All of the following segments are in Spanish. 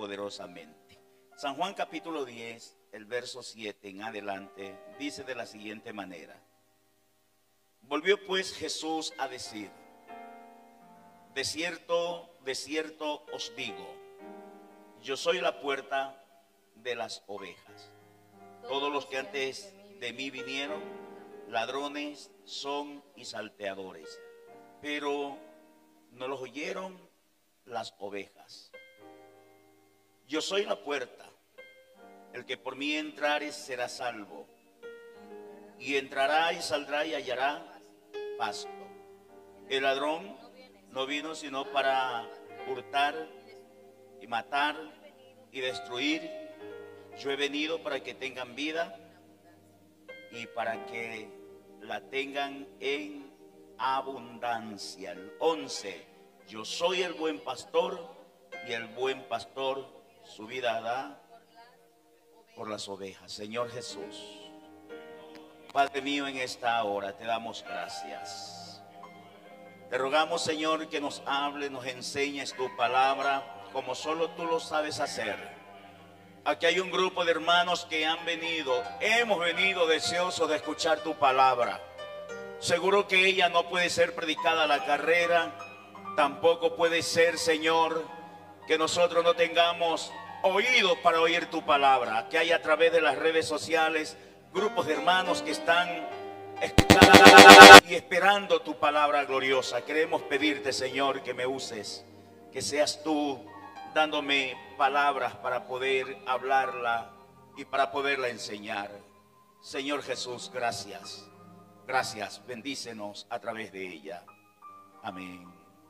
poderosamente. San Juan capítulo 10, el verso 7 en adelante, dice de la siguiente manera: volvió pues Jesús a decir: de cierto, de cierto os digo, yo soy la puerta de las ovejas. Todos los que antes de mí vinieron, ladrones son y salteadores, pero no los oyeron las ovejas. Yo soy la puerta, el que por mí entrare será salvo, y entrará y saldrá y hallará pasto. El ladrón no vino sino para hurtar y matar y destruir. Yo he venido para que tengan vida y para que la tengan en abundancia. El 11, yo soy el buen pastor, y el buen pastor su vida da por las ovejas. Señor Jesús, Padre mío, en esta hora te damos gracias. Te rogamos, Señor, que nos hables, nos enseñes tu palabra como solo tú lo sabes hacer. Aquí hay un grupo de hermanos que hemos venido deseosos de escuchar tu palabra. Seguro que ella no puede ser predicada a la carrera, tampoco puede ser, Señor, que nosotros no tengamos oídos para oír tu palabra. Que hay a través de las redes sociales grupos de hermanos que están escuchando y esperando tu palabra gloriosa. Queremos pedirte, Señor, que me uses, que seas tú dándome palabras para poder hablarla y para poderla enseñar. Señor Jesús, gracias. Gracias, bendícenos a través de ella. Amén.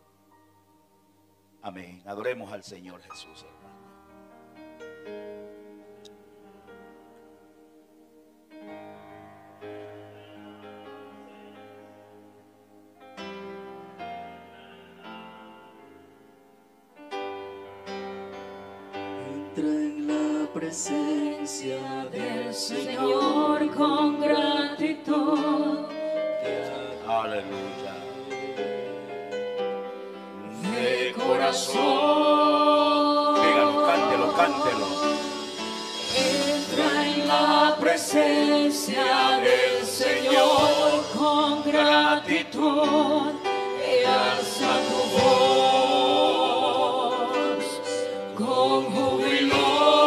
Amén. Adoremos al Señor Jesús, hermano. Entra en la presencia del Señor con gratitud. Aleluya. De corazón. Dígalo, cántelo, cántelo. Entra en la presencia del Señor con gratitud y alza tu voz con júbilo.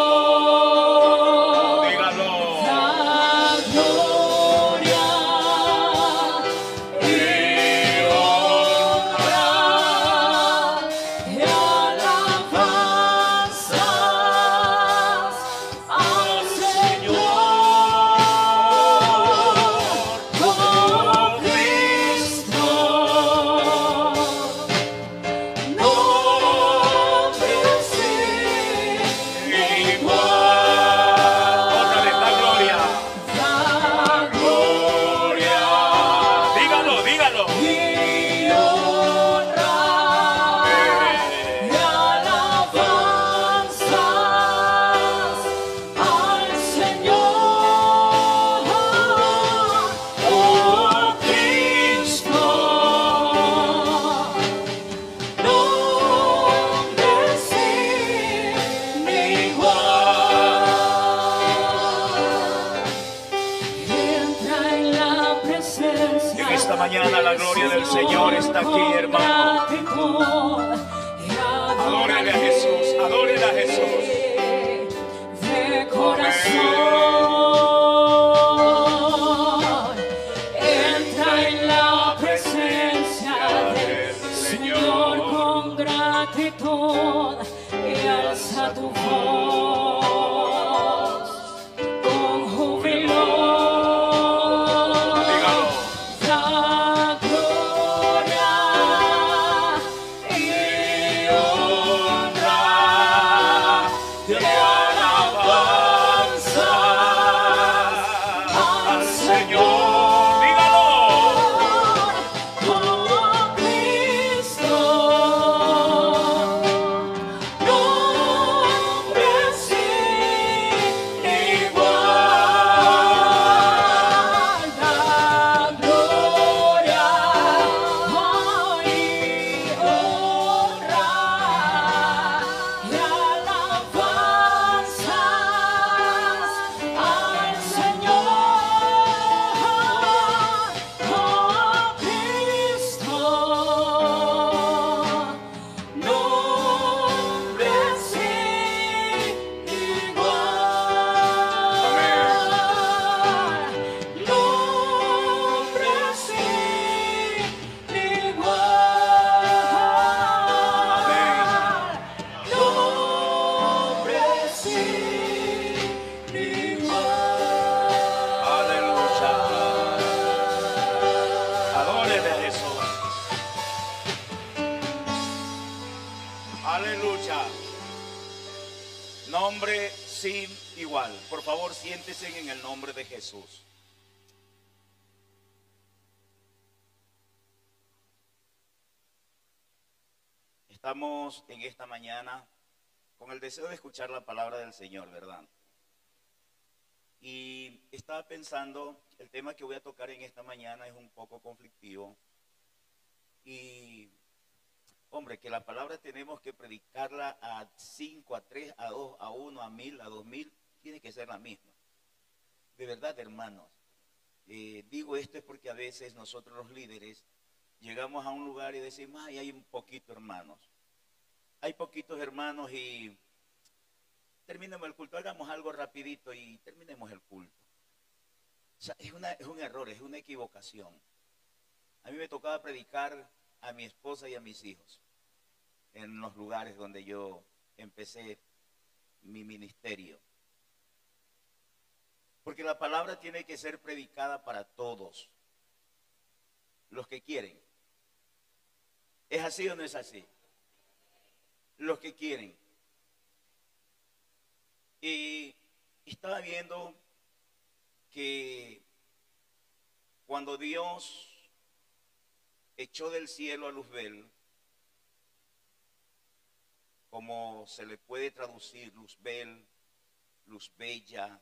Mañana la gloria del Señor está aquí, hermano. Adórele a Jesús, adórele a Jesús. De corazón, entra en la presencia del Señor con gratitud y alza tu voz con júbilo. Dígalo. Nombre sin igual. Por favor, siéntese en el nombre de Jesús. Estamos en esta mañana con el deseo de escuchar la palabra del Señor, ¿verdad? Y estaba pensando, el tema que voy a tocar en esta mañana es un poco conflictivo. Y, hombre, que la palabra tenemos que predicarla a 5, a 3, a 2, a 1, a 1000, a 2000, tiene que ser la misma. De verdad, hermanos, digo esto es porque a veces nosotros los líderes llegamos a un lugar y decimos, ay, hay un poquito hermanos. Hay poquitos hermanos y terminemos el culto, hagamos algo rapidito y terminemos el culto. O sea, es un error, es una equivocación. A mí me tocaba predicar a mi esposa y a mis hijos en los lugares donde yo empecé mi ministerio. Porque la palabra tiene que ser predicada para todos los que quieren. ¿Es así o no es así? Los que quieren. Y estaba viendo que cuando Dios echó del cielo a Luzbel, como se le puede traducir Luzbel, Luzbella,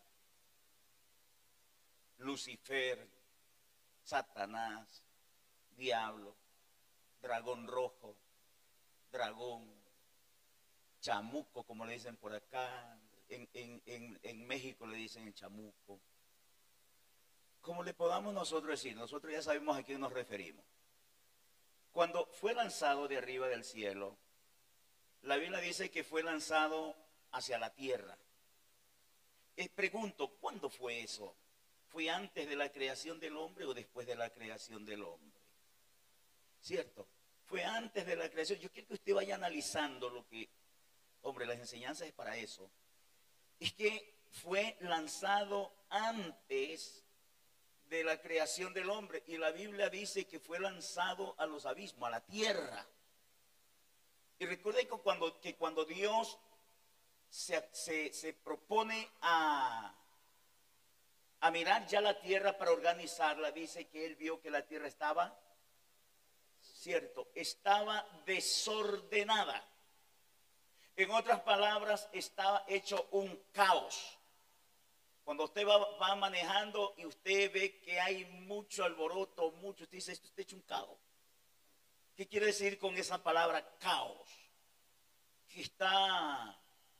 Lucifer, Satanás, diablo, dragón rojo, dragón, chamuco, como le dicen por acá, en México le dicen el chamuco. Como le podamos nosotros decir, nosotros ya sabemos a quién nos referimos. Cuando fue lanzado de arriba del cielo, la Biblia dice que fue lanzado hacia la tierra. Pregunto, ¿cuándo fue eso? ¿Fue antes de la creación del hombre o después de la creación del hombre? ¿Cierto? Fue antes de la creación. Yo quiero que usted vaya analizando lo que, hombre, las enseñanzas es para eso. Es que fue lanzado antes de la creación del hombre. Y la Biblia dice que fue lanzado a los abismos, a la tierra. Y recuerde que cuando Dios se propone a mirar ya la tierra para organizarla, dice que él vio que la tierra estaba, cierto, estaba desordenada. En otras palabras, estaba hecho un caos. Cuando usted va manejando y usted ve que hay mucho alboroto, usted dice, esto está hecho un caos. ¿Qué quiere decir con esa palabra caos? Que está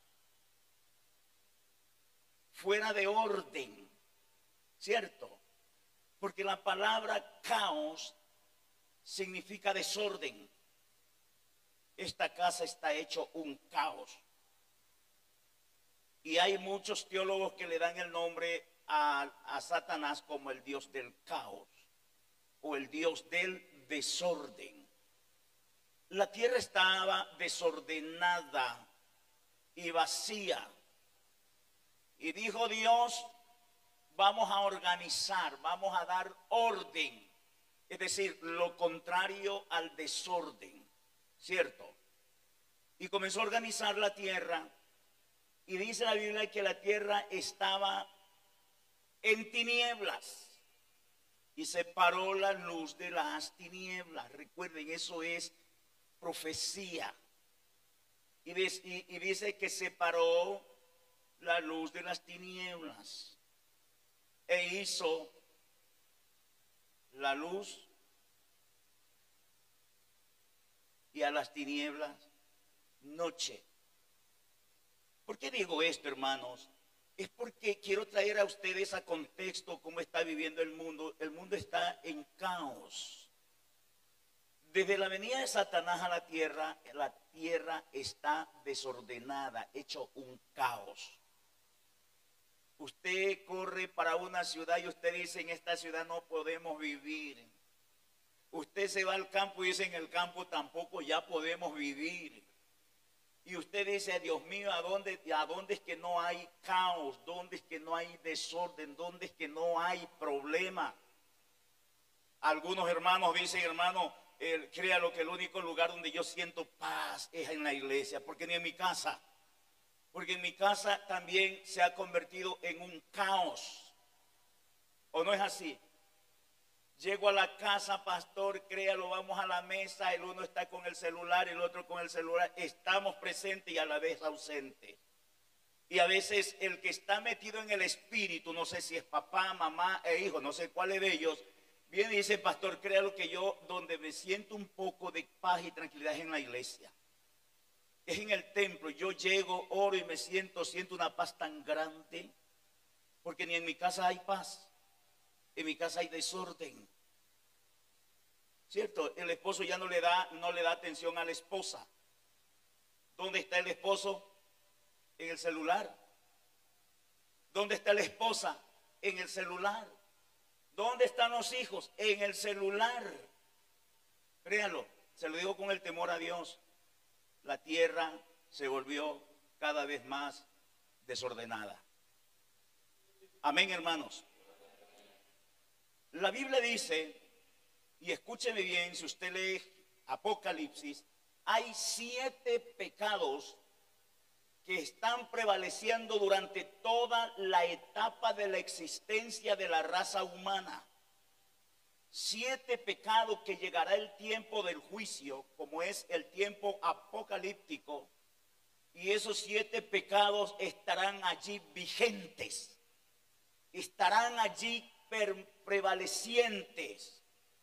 fuera de orden, ¿cierto? Porque la palabra caos significa desorden. Esta casa está hecho un caos. Y hay muchos teólogos que le dan el nombre a Satanás como el Dios del caos o el Dios del desorden. La tierra estaba desordenada y vacía. Y dijo Dios, vamos a organizar, vamos a dar orden. Es decir, lo contrario al desorden. ¿Cierto? Y comenzó a organizar la tierra. Y dice la Biblia que la tierra estaba en tinieblas. Y separó la luz de las tinieblas. Recuerden, eso es profecía. Y dice que separó la luz de las tinieblas. E hizo la luz y a las tinieblas noche. ¿Por qué digo esto, hermanos? Es porque quiero traer a ustedes a contexto cómo está viviendo el mundo. El mundo está en caos. Desde la venida de Satanás a la tierra está desordenada, hecho un caos. Usted corre para una ciudad y usted dice, en esta ciudad no podemos vivir. Usted se va al campo y dice, en el campo tampoco ya podemos vivir. Y usted dice, Dios mío, ¿a dónde es que no hay caos? ¿Dónde es que no hay desorden? ¿Dónde es que no hay problema? Algunos hermanos dicen, hermano, créalo que el único lugar donde yo siento paz es en la iglesia, porque ni en mi casa. Porque en mi casa también se ha convertido en un caos. ¿O no es así? Llego a la casa, pastor, créalo, vamos a la mesa, el uno está con el celular, el otro con el celular. Estamos presentes y a la vez ausentes. Y a veces el que está metido en el espíritu, no sé si es papá, mamá e hijo, no sé cuál de ellos, viene y dice, pastor, créalo que yo donde me siento un poco de paz y tranquilidad es en la iglesia. Es en el templo. Yo llego, oro y me siento una paz tan grande. Porque ni en mi casa hay paz. En mi casa hay desorden. ¿Cierto? El esposo ya no le da atención a la esposa. ¿Dónde está el esposo? En el celular. ¿Dónde está la esposa? En el celular. ¿Dónde están los hijos? En el celular. Créanlo, se lo digo con el temor a Dios. La tierra se volvió cada vez más desordenada. Amén, hermanos. La Biblia dice, y escúcheme bien, si usted lee Apocalipsis, hay 7 pecados que están prevaleciendo durante toda la etapa de la existencia de la raza humana. 7 pecados que llegará el tiempo del juicio, como es el tiempo apocalíptico, y esos 7 pecados estarán allí vigentes, estarán allí prevalecientes.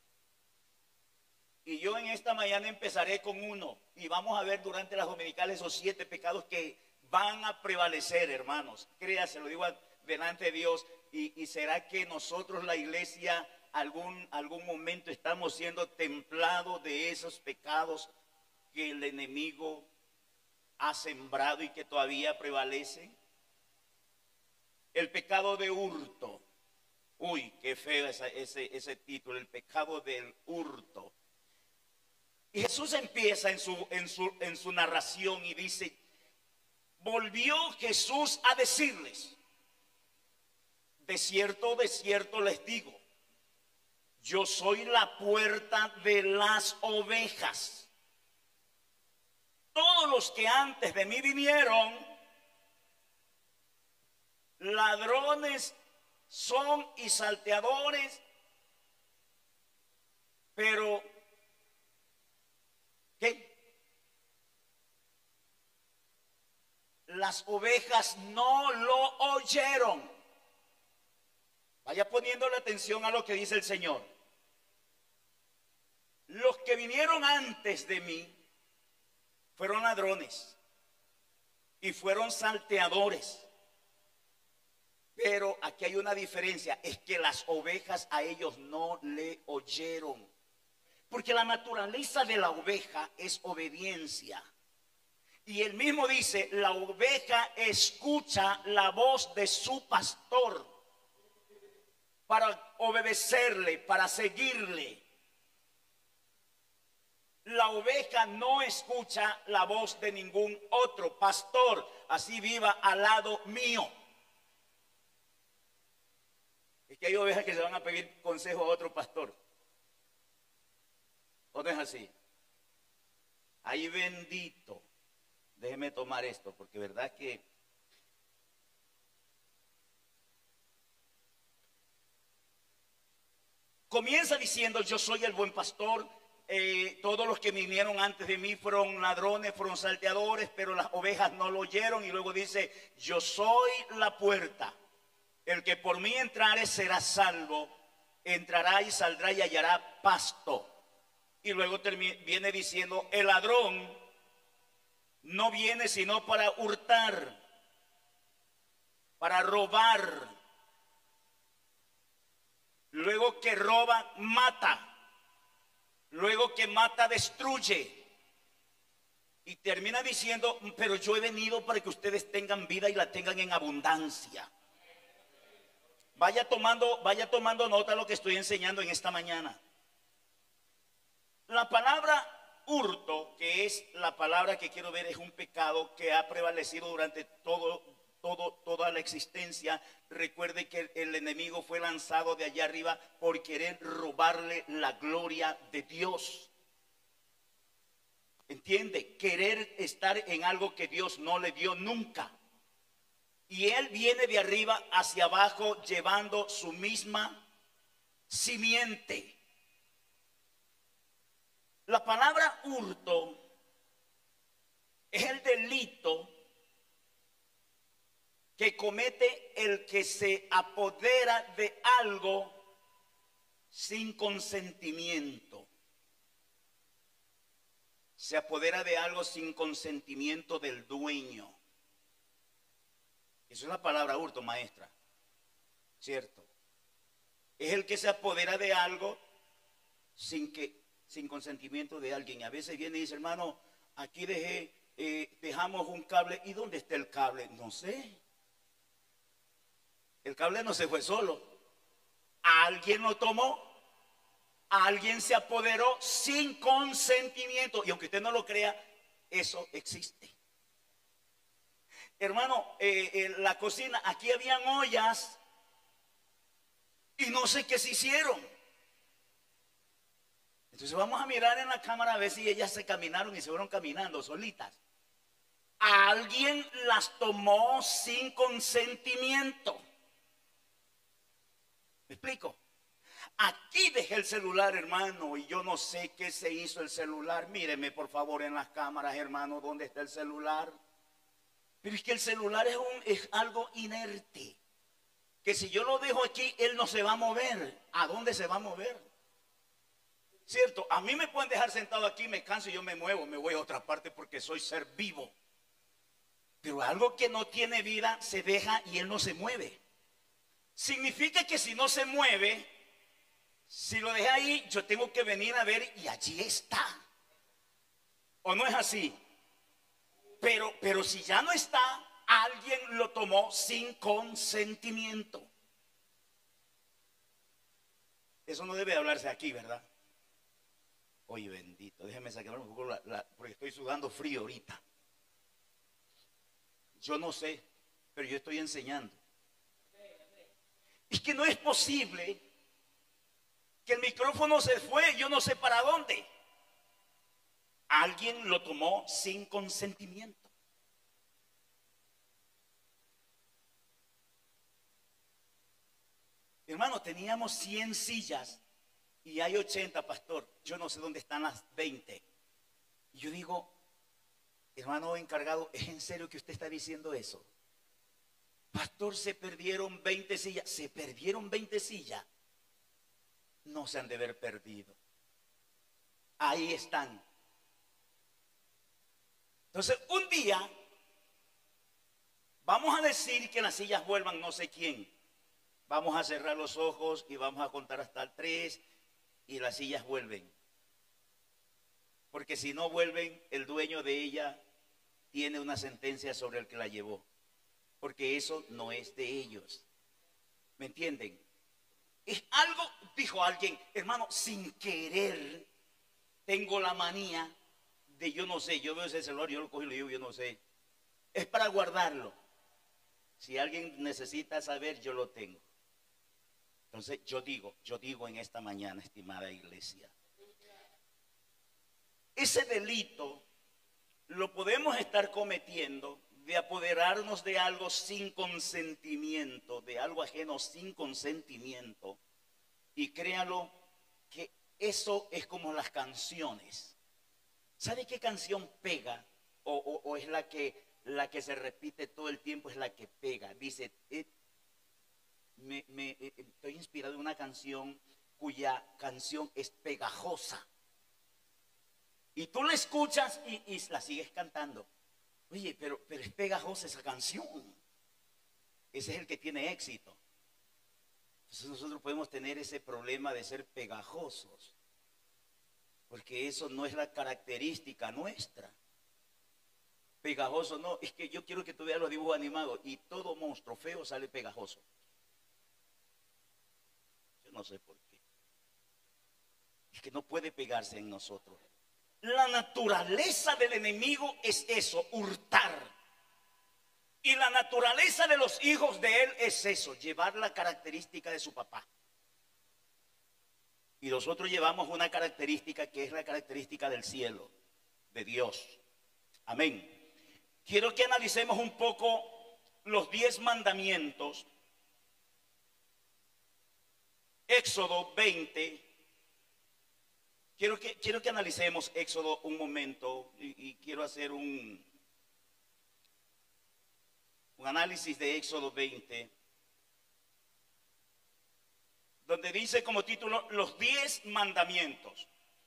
Y yo en esta mañana empezaré con uno, y vamos a ver durante las dominicales esos 7 pecados que van a prevalecer, hermanos. Créase, lo digo delante de Dios, y será que nosotros, la iglesia, algún momento estamos siendo templados de esos pecados que el enemigo ha sembrado y que todavía prevalecen. El pecado de hurto. Uy, qué feo ese título, el pecado del hurto. Y Jesús empieza en su narración y dice, volvió Jesús a decirles, de cierto les digo, yo soy la puerta de las ovejas. Todos los que antes de mí vinieron, ladrones son y salteadores, pero ¿qué? Las ovejas no lo oyeron. Vaya poniéndole atención a lo que dice el Señor. Los que vinieron antes de mí fueron ladrones y fueron salteadores. Pero aquí hay una diferencia, es que las ovejas a ellos no le oyeron. Porque la naturaleza de la oveja es obediencia. Y él mismo dice, la oveja escucha la voz de su pastor para obedecerle, para seguirle. La oveja no escucha la voz de ningún otro pastor, así viva al lado mío. Es que hay ovejas que se van a pedir consejo a otro pastor. ¿O no es así? Ay, bendito. Déjeme tomar esto, porque verdad que comienza diciendo, yo soy el buen pastor. Todos los que vinieron antes de mí fueron ladrones, fueron salteadores, pero las ovejas no lo oyeron. Y luego dice, yo soy la puerta. El que por mí entrare será salvo, entrará y saldrá y hallará pasto. Y luego viene diciendo, el ladrón no viene sino para hurtar, para robar. Luego que roba, mata. Luego que mata, destruye. Y termina diciendo, pero yo he venido para que ustedes tengan vida y la tengan en abundancia. Vaya tomando nota de lo que estoy enseñando en esta mañana. La palabra hurto, que es la palabra que quiero ver, es un pecado que ha prevalecido durante toda la existencia. Recuerde que el enemigo fue lanzado de allá arriba por querer robarle la gloria de Dios. ¿Entiende? Querer estar en algo que Dios no le dio nunca. y él viene de arriba hacia abajo llevando su misma simiente. La palabra hurto es el delito que comete el que se apodera de algo sin consentimiento. Se apodera de algo sin consentimiento del dueño. Eso es la palabra hurto, maestra. ¿Cierto? Es el que se apodera de algo sin consentimiento de alguien. A veces viene y dice, hermano, aquí dejamos un cable. ¿Y dónde está el cable? No sé. El cable no se fue solo. Alguien lo tomó. Alguien se apoderó sin consentimiento. Y aunque usted no lo crea, eso existe. Hermano, la cocina, aquí habían ollas y no sé qué se hicieron. Entonces vamos a mirar en la cámara a ver si ellas se caminaron y se fueron caminando solitas. Alguien las tomó sin consentimiento. ¿Me explico? Aquí dejé el celular, hermano, y yo no sé qué se hizo el celular. Míreme por favor en las cámaras, hermano, ¿dónde está el celular? Pero es que el celular es algo inerte, que si yo lo dejo aquí, él no se va a mover. ¿A dónde se va a mover? ¿Cierto? A mí me pueden dejar sentado aquí, me canso y yo me muevo, me voy a otra parte porque soy ser vivo. Pero algo que no tiene vida se deja y él no se mueve. Significa que si no se mueve, si lo dejé ahí, yo tengo que venir a ver y allí está. ¿O no es así? Pero si ya no está, alguien lo tomó sin consentimiento. Eso no debe hablarse aquí, ¿verdad? Oye, bendito, déjeme sacar un poco porque estoy sudando frío ahorita. Yo no sé, pero yo estoy enseñando. Es que no es posible que el micrófono se fue, yo no sé para dónde. Alguien lo tomó sin consentimiento. Hermano, teníamos 100 sillas y hay 80, pastor. Yo no sé dónde están las 20. Y yo digo, hermano encargado, ¿es en serio que usted está diciendo eso? Pastor, se perdieron 20 sillas. ¿Se perdieron 20 sillas? No se han de haber perdido. Ahí están. Entonces, un día vamos a decir que las sillas vuelvan no sé quién. Vamos a cerrar los ojos y vamos a contar hasta el 3 y las sillas vuelven. Porque si no vuelven, el dueño de ella tiene una sentencia sobre el que la llevó. Porque eso no es de ellos. ¿Me entienden? Es algo, dijo alguien, hermano, sin querer tengo la manía de yo no sé, yo veo ese celular, yo lo cojo y le digo, yo no sé. Es para guardarlo. Si alguien necesita saber, yo lo tengo. Entonces yo digo en esta mañana, estimada iglesia, ese delito lo podemos estar cometiendo de apoderarnos de algo sin consentimiento, de algo ajeno sin consentimiento. Y créalo que eso es como las canciones. ¿Sabe qué canción pega? O es la que se repite todo el tiempo, es la que pega. Dice, estoy inspirado en una canción cuya canción es pegajosa. Y tú la escuchas y la sigues cantando. Oye, pero es pegajosa esa canción. Ese es el que tiene éxito. Entonces nosotros podemos tener ese problema de ser pegajosos. Porque eso no es la característica nuestra. Pegajoso no, es que yo quiero que tú veas los dibujos animados y todo monstruo feo sale pegajoso. Yo no sé por qué. Es que no puede pegarse en nosotros. La naturaleza del enemigo es eso, hurtar. Y la naturaleza de los hijos de él es eso, llevar la característica de su papá. Y nosotros llevamos una característica que es la característica del cielo, de Dios. Amén. Quiero que analicemos un poco los 10 mandamientos, Éxodo 20, quiero que analicemos Éxodo un momento y quiero hacer un análisis de Éxodo 20, donde dice como título los 10 mandamientos.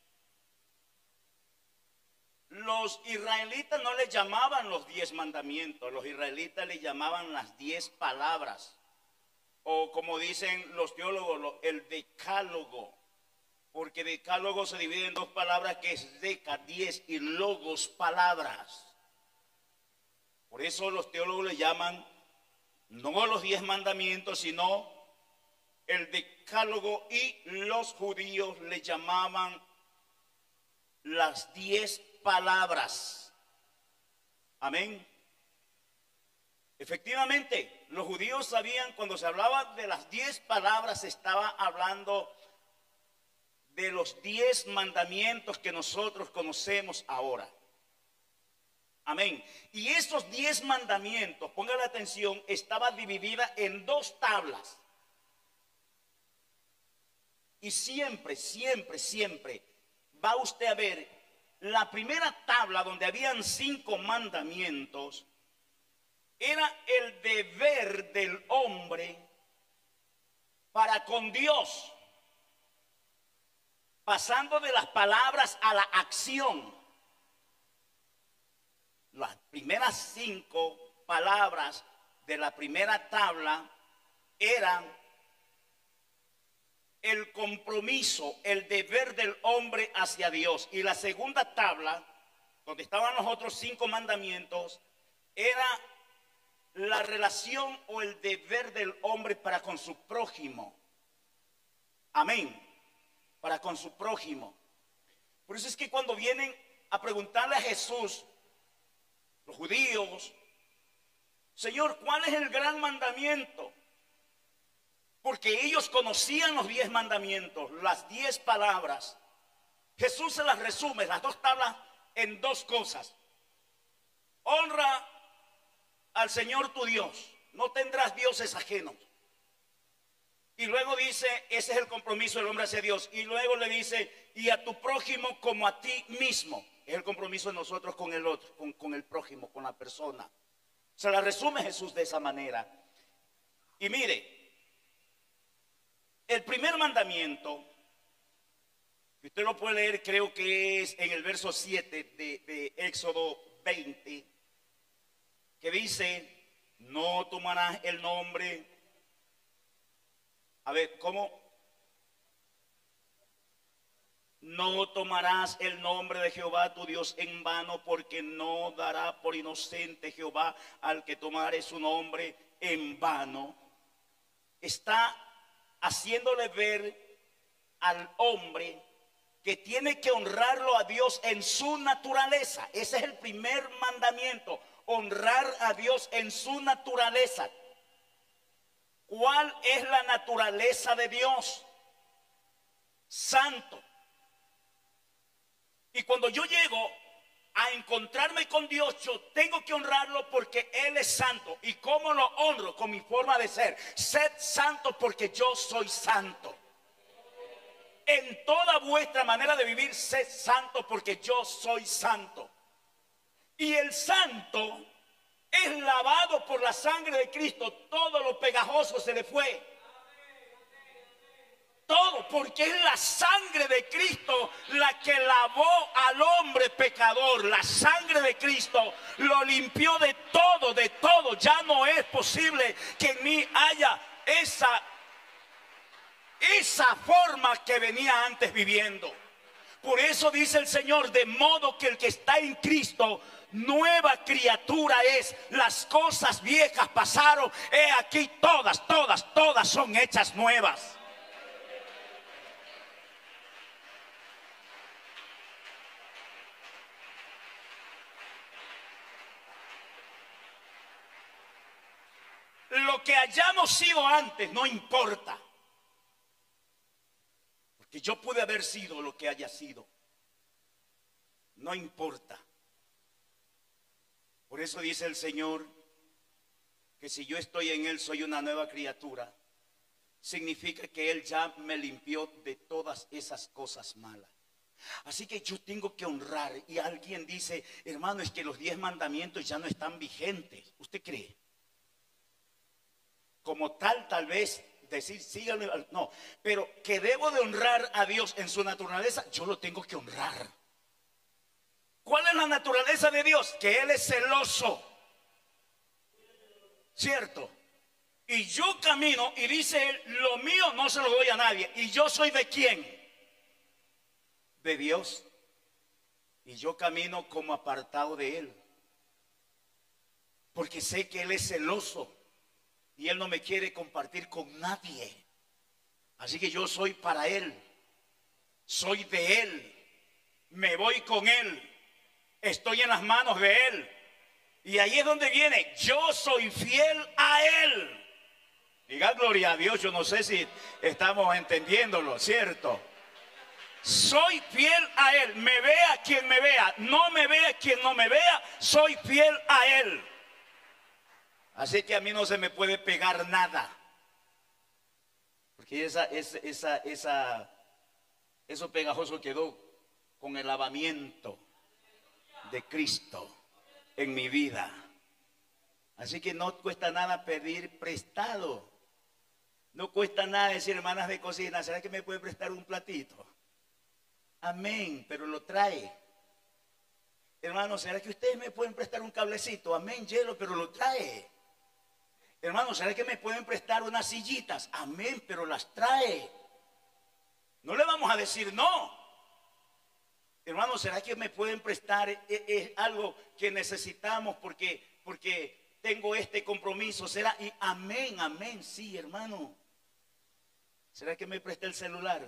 Los israelitas no le llamaban los 10 mandamientos, los israelitas le llamaban las 10 palabras, o como dicen los teólogos, el decálogo, porque decálogo se divide en 2 palabras que es deca, 10, y logos, palabras. Por eso los teólogos le llaman no los 10 mandamientos, sino el decálogo, y los judíos le llamaban las 10 palabras. Amén. Efectivamente, los judíos sabían, cuando se hablaba de las 10 palabras, se estaba hablando de los 10 mandamientos que nosotros conocemos ahora. Amén. Y esos 10 mandamientos, pongan la atención, estaba dividida en 2 tablas. Y siempre, siempre, siempre va usted a ver la primera tabla, donde habían 5 mandamientos, era el deber del hombre para con Dios, pasando de las palabras a la acción. Las primeras 5 palabras de la primera tabla eran el compromiso, el deber del hombre hacia Dios. Y la segunda tabla, donde estaban los otros 5 mandamientos, era la relación o el deber del hombre para con su prójimo. Amén. Para con su prójimo. Por eso es que cuando vienen a preguntarle a Jesús, los judíos, Señor, ¿cuál es el gran mandamiento? Porque ellos conocían los 10 mandamientos, las 10 palabras. Jesús se las resume, las 2 tablas, en 2 cosas. Honra al Señor tu Dios, no tendrás dioses ajenos. Y luego dice, ese es el compromiso del hombre hacia Dios. Y luego le dice, y a tu prójimo como a ti mismo. Es el compromiso de nosotros con el otro, con el prójimo, con la persona. Se la resume Jesús de esa manera. Y mire, el primer mandamiento, que usted lo puede leer, creo que es en el verso 7 de Éxodo 20, que dice, no tomarás el nombre. A ver, ¿cómo? No tomarás el nombre de Jehová tu Dios en vano, porque no dará por inocente Jehová al que tomare su nombre en vano. Está haciéndole ver al hombre que tiene que honrarlo a Dios en su naturaleza. Ese es el primer mandamiento, honrar a Dios en su naturaleza. ¿Cuál es la naturaleza de Dios? Santo. Y cuando yo llego a encontrarme con Dios, yo tengo que honrarlo porque Él es santo. ¿Y cómo lo honro? Con mi forma de ser. Sed santo porque yo soy santo. En toda vuestra manera de vivir, sed santo porque yo soy santo. Y el santo es lavado por la sangre de Cristo. Todo lo pegajoso se le fue. Todo, porque es la sangre de Cristo la que lavó al hombre pecador. La sangre de Cristo lo limpió de todo, de todo. Ya no es posible que en mí haya esa forma que venía antes viviendo. Por eso dice el Señor, de modo que el que está en Cristo, nueva criatura es. Las cosas viejas pasaron, he aquí todas son hechas nuevas. Lo que hayamos sido antes no importa, porque yo pude haber sido lo que haya sido. No importa. Por eso dice el Señor que si yo estoy en Él soy una nueva criatura, significa que Él ya me limpió de todas esas cosas malas. Así que yo tengo que honrar. Y alguien dice, hermano, es que los 10 mandamientos ya no están vigentes. ¿Usted cree? Como tal vez decir, síganme, no, pero que debo de honrar a Dios en su naturaleza, yo lo tengo que honrar. ¿Cuál es la naturaleza de Dios? Que Él es celoso, ¿cierto? Y yo camino y dice Él, lo mío no se lo doy a nadie. ¿Y yo soy de quién? De Dios. Y yo camino como apartado de Él, porque sé que Él es celoso y Él no me quiere compartir con nadie. Así que yo soy para Él, soy de Él, me voy con Él, estoy en las manos de Él. Y ahí es donde viene, yo soy fiel a Él. Diga gloria a Dios. Yo no sé si estamos entendiéndolo, ¿cierto? Soy fiel a Él, me vea quien me vea, no me vea quien no me vea, soy fiel a Él. Así que a mí no se me puede pegar nada, porque eso pegajoso quedó con el lavamiento de Cristo en mi vida. Así que no cuesta nada pedir prestado. No cuesta nada decir, hermanas de cocina, ¿será que me puede prestar un platito? Amén, pero lo trae. Hermano, ¿será que ustedes me pueden prestar un cablecito? Amén, hielo, pero lo trae. Hermano, ¿será que me pueden prestar unas sillitas? Amén, pero las trae. No le vamos a decir no. Hermano, ¿será que me pueden prestar algo que necesitamos porque tengo este compromiso? ¿Será? Y amén, amén, sí, hermano. ¿Será que me presta el celular?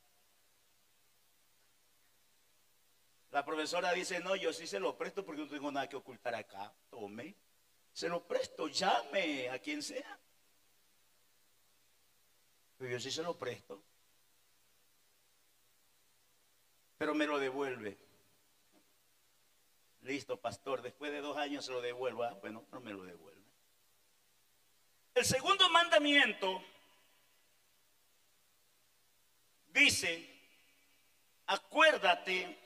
La profesora dice, no, yo sí se lo presto porque no tengo nada que ocultar acá. Tome, se lo presto, llame a quien sea. Pero yo sí se lo presto. Pero me lo devuelve. Listo, pastor, después de 2 años se lo devuelvo. Ah, bueno, no me lo devuelve. El segundo mandamiento dice, acuérdate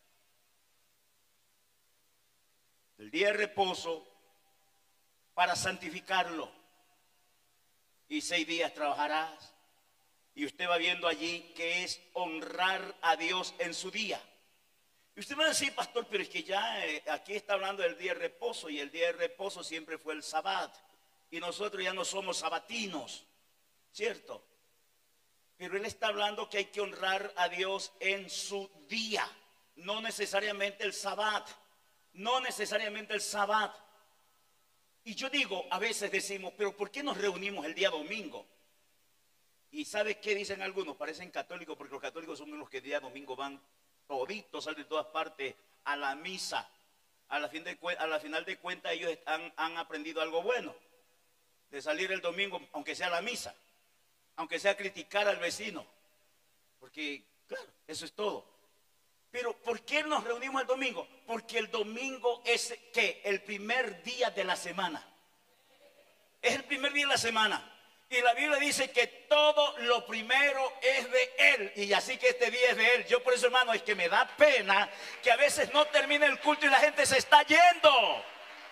del día de reposo para santificarlo. Y 6 días trabajarás. Y usted va viendo allí que es honrar a Dios en su día. Y usted va a decir, pastor, pero es que ya aquí está hablando del día de reposo. Y el día de reposo siempre fue el sabbat. Y nosotros ya no somos sabatinos, ¿cierto? Pero él está hablando que hay que honrar a Dios en su día. No necesariamente el sabbat. No necesariamente el sabbat. Y yo digo, a veces decimos, pero ¿por qué nos reunimos el día domingo? Y ¿sabes qué dicen algunos? Parecen católicos, porque los católicos son los que el día domingo van toditos, salen de todas partes a la misa. A la final de cuentas ellos han aprendido algo bueno. De salir el domingo, aunque sea a la misa. Aunque sea criticar al vecino. Porque, claro, eso es todo. Pero ¿por qué nos reunimos el domingo? Porque el domingo es, ¿qué? El primer día de la semana. Es el primer día de la semana. Y la Biblia dice que todo lo primero es de Él. Y así que este día es de Él. Yo por eso, hermano, es que me da pena que a veces no termine el culto y la gente se está yendo.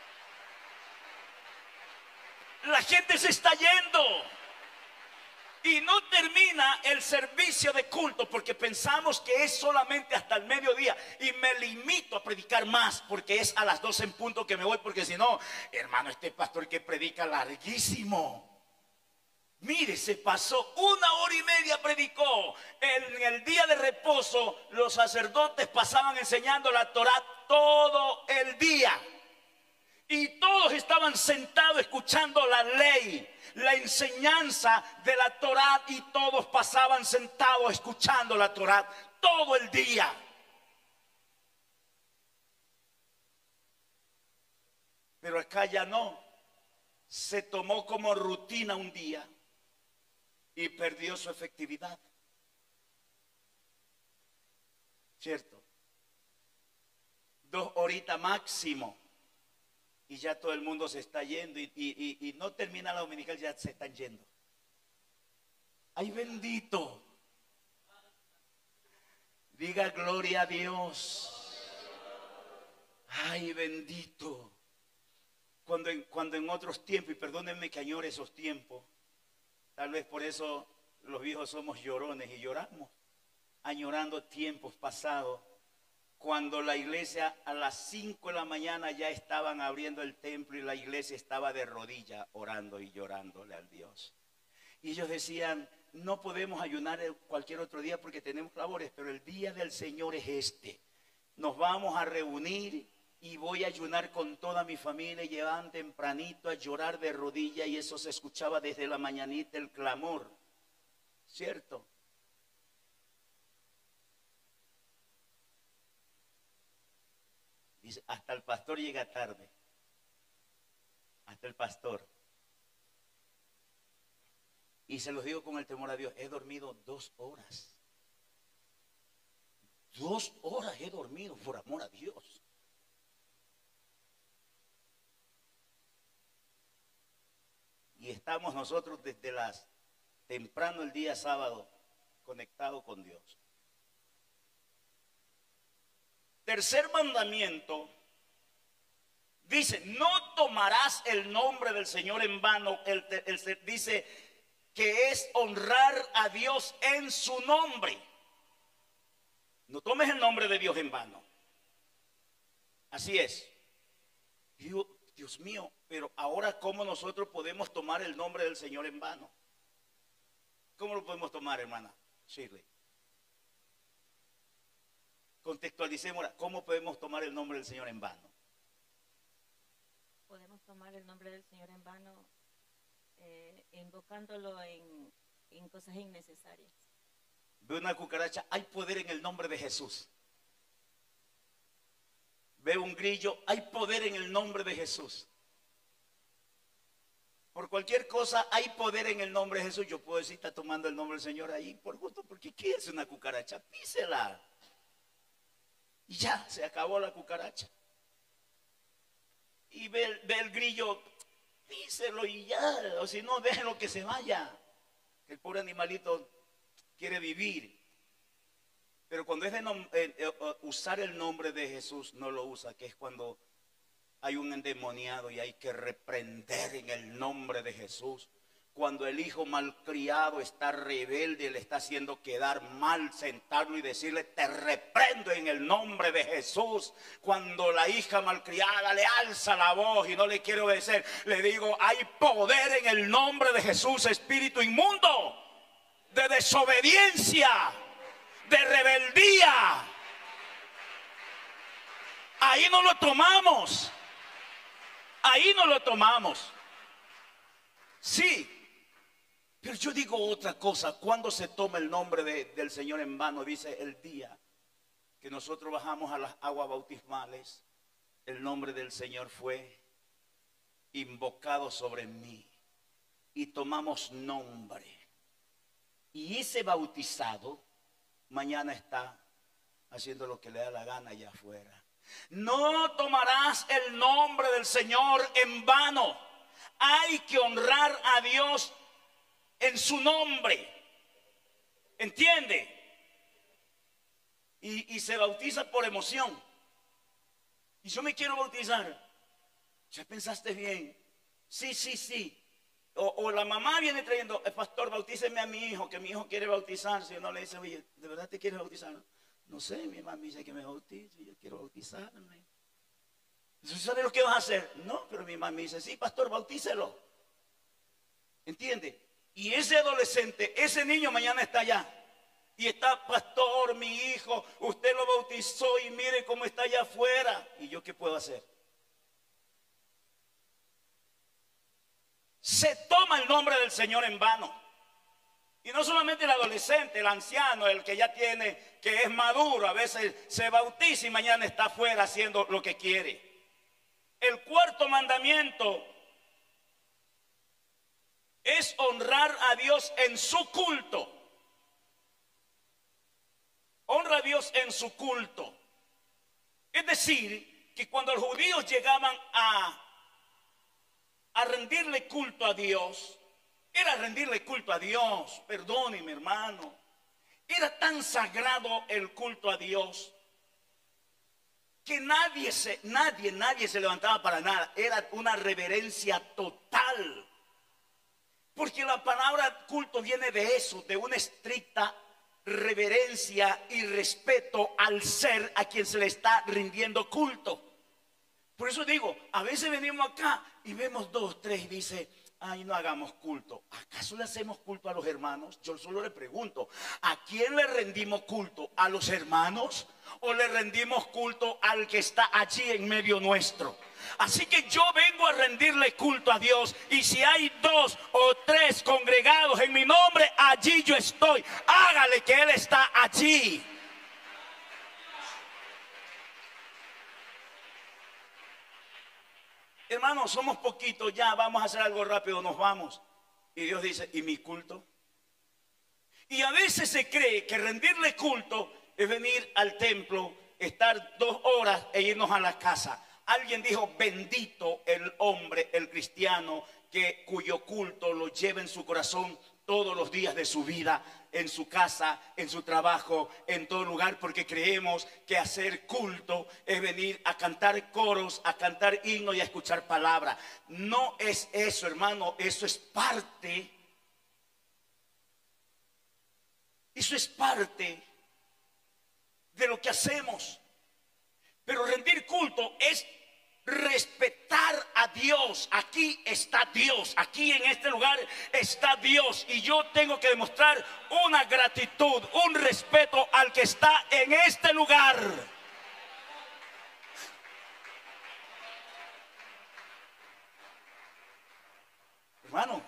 La gente se está yendo. Y no termina el servicio de culto porque pensamos que es solamente hasta el mediodía. Y me limito a predicar más porque es a las 12 en punto que me voy. Porque si no, hermano, este pastor que predica larguísimo. Mire, se pasó 1 hora y media predicó. En el día de reposo los sacerdotes pasaban enseñando la Torá todo el día. Y todos estaban sentados escuchando la ley, la enseñanza de la Torá. Y todos pasaban sentados escuchando la Torá todo el día. Pero acá ya no. Se tomó como rutina un día. Y perdió su efectividad. ¿Cierto? 2 horitas máximo. Y ya todo el mundo se está yendo. Y no termina la dominical ya se están yendo. ¡Ay, bendito! Diga gloria a Dios. ¡Ay, bendito! Cuando en otros tiempos, y perdónenme que añore esos tiempos, tal vez por eso los viejos somos llorones y lloramos, añorando tiempos pasados, cuando la iglesia a las 5 de la mañana ya estaban abriendo el templo y la iglesia estaba de rodillas orando y llorándole al Dios. Y ellos decían, no podemos ayunar cualquier otro día porque tenemos labores, pero el día del Señor es este. Nos vamos a reunir y voy a ayunar con toda mi familia, y llevan tempranito a llorar de rodillas, y eso se escuchaba desde la mañanita, el clamor, ¿cierto? Dice, hasta el pastor llega tarde, hasta el pastor. Y se los digo con el temor a Dios, he dormido 2 horas. 2 horas he dormido por amor a Dios. Y estamos nosotros desde temprano el día sábado conectados con Dios. Tercer mandamiento dice, no tomarás el nombre del Señor en vano. Dice que es honrar a Dios en su nombre. No tomes el nombre de Dios en vano. Así es. Digo, Dios mío, pero ahora ¿cómo nosotros podemos tomar el nombre del Señor en vano? ¿Cómo lo podemos tomar, hermana Shirley? Contextualicemos, ¿cómo podemos tomar el nombre del Señor en vano? Podemos tomar el nombre del Señor en vano invocándolo en cosas innecesarias. Ve una cucaracha, hay poder en el nombre de Jesús. Ve un grillo, hay poder en el nombre de Jesús. Por cualquier cosa hay poder en el nombre de Jesús. Yo puedo decir, está tomando el nombre del Señor ahí por gusto, porque ¿qué es una cucaracha? Písela. Y ya, se acabó la cucaracha. Y ve el grillo, píselo y ya, o si no, déjenlo que se vaya. Que el pobre animalito quiere vivir. Pero cuando es de usar el nombre de Jesús, no lo usa, que es cuando hay un endemoniado y hay que reprender en el nombre de Jesús. Cuando el hijo malcriado está rebelde, le está haciendo quedar mal, sentarlo y decirle, te reprendo en el nombre de Jesús. Cuando la hija malcriada le alza la voz y no le quiere obedecer, le digo, hay poder en el nombre de Jesús, espíritu inmundo, de desobediencia, de rebeldía. Ahí no lo tomamos. Ahí no lo tomamos. Sí. Pero yo digo otra cosa, cuando se toma el nombre del Señor en vano, dice el día que nosotros bajamos a las aguas bautismales, el nombre del Señor fue invocado sobre mí y tomamos nombre. Y ese bautizado mañana está haciendo lo que le da la gana allá afuera. No tomarás el nombre del Señor en vano. Hay que honrar a Dios en su nombre. ¿Entiende? Y se bautiza por emoción. Y yo me quiero bautizar. ¿Ya pensaste bien? Sí, sí, sí. O la mamá viene trayendo, pastor, bautíceme a mi hijo, que mi hijo quiere bautizarse. Y uno le dice, oye, ¿de verdad te quieres bautizar? No sé, mi mamá dice que me bautice, yo quiero bautizarme. ¿Sabes lo que vas a hacer? No, pero mi mamá me dice, sí, pastor, bautícelo. ¿Entiende? Y ese adolescente, ese niño mañana está allá. Y está, pastor, mi hijo, usted lo bautizó y mire cómo está allá afuera. ¿Y yo qué puedo hacer? Se toma el nombre del Señor en vano. Y no solamente el adolescente, el anciano, el que ya tiene, que es maduro, a veces se bautiza y mañana está afuera haciendo lo que quiere. El cuarto mandamiento es honrar a Dios en su culto. Honra a Dios en su culto. Es decir, que cuando los judíos llegaban a a rendirle culto a Dios. Era rendirle culto a Dios, perdóneme hermano. Era tan sagrado el culto a Dios que nadie se levantaba para nada. Era una reverencia total. Porque la palabra culto viene de eso, de una estricta reverencia y respeto al ser a quien se le está rindiendo culto. Por eso digo, a veces venimos acá y vemos 2, 3 y dice, ay, no hagamos culto. ¿Acaso le hacemos culto a los hermanos? Yo solo le pregunto, ¿a quién le rendimos culto? ¿A los hermanos? ¿O le rendimos culto al que está allí en medio nuestro? Así que yo vengo a rendirle culto a Dios. Y si hay 2 o 3 congregados en mi nombre, allí yo estoy. Hágale que Él está allí. Hermanos, somos poquitos ya, vamos a hacer algo rápido, nos vamos. Y Dios dice, ¿y mi culto? Y a veces se cree que rendirle culto es venir al templo, estar 2 horas e irnos a la casa. Alguien dijo, bendito el hombre, el cristiano, cuyo culto lo lleva en su corazón todos los días de su vida, en su casa, en su trabajo, en todo lugar, porque creemos que hacer culto es venir a cantar coros, a cantar himnos y a escuchar palabra. No es eso, hermano, eso es parte. Eso es parte de lo que hacemos. Pero rendir culto es respetar a Dios. Aquí está Dios, aquí en este lugar está Dios, y yo tengo que demostrar una gratitud, un respeto al que está en este lugar. Hermano,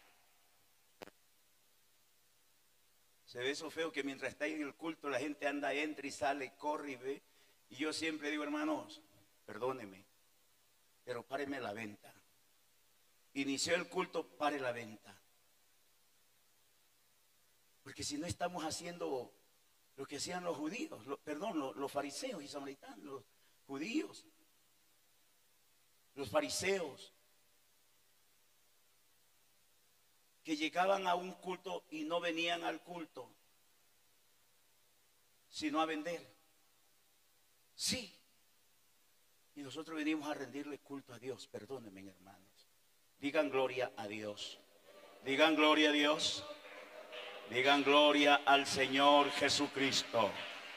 se ve eso feo que mientras está en el culto la gente anda, entra y sale, corre y ve. Y yo siempre digo, hermanos, perdóneme, pero páreme la venta. Inició el culto, pare la venta. Porque si no estamos haciendo lo que hacían los judíos, los fariseos y samaritanos, los judíos, los fariseos, que llegaban a un culto y no venían al culto, sino a vender. Sí. Y nosotros venimos a rendirle culto a Dios. Perdónenme, hermanos. Digan gloria a Dios. Digan gloria a Dios. Digan gloria al Señor Jesucristo.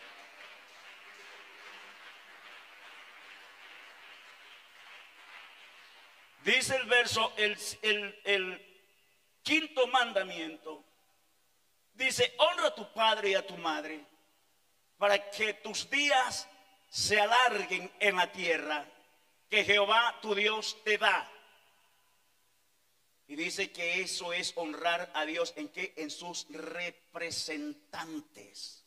Dice el verso, el 5.º mandamiento. Dice, honra a tu padre y a tu madre, para que tus días se alarguen en la tierra que Jehová tu Dios te da. Y dice que eso es honrar a Dios. ¿En qué? En sus representantes.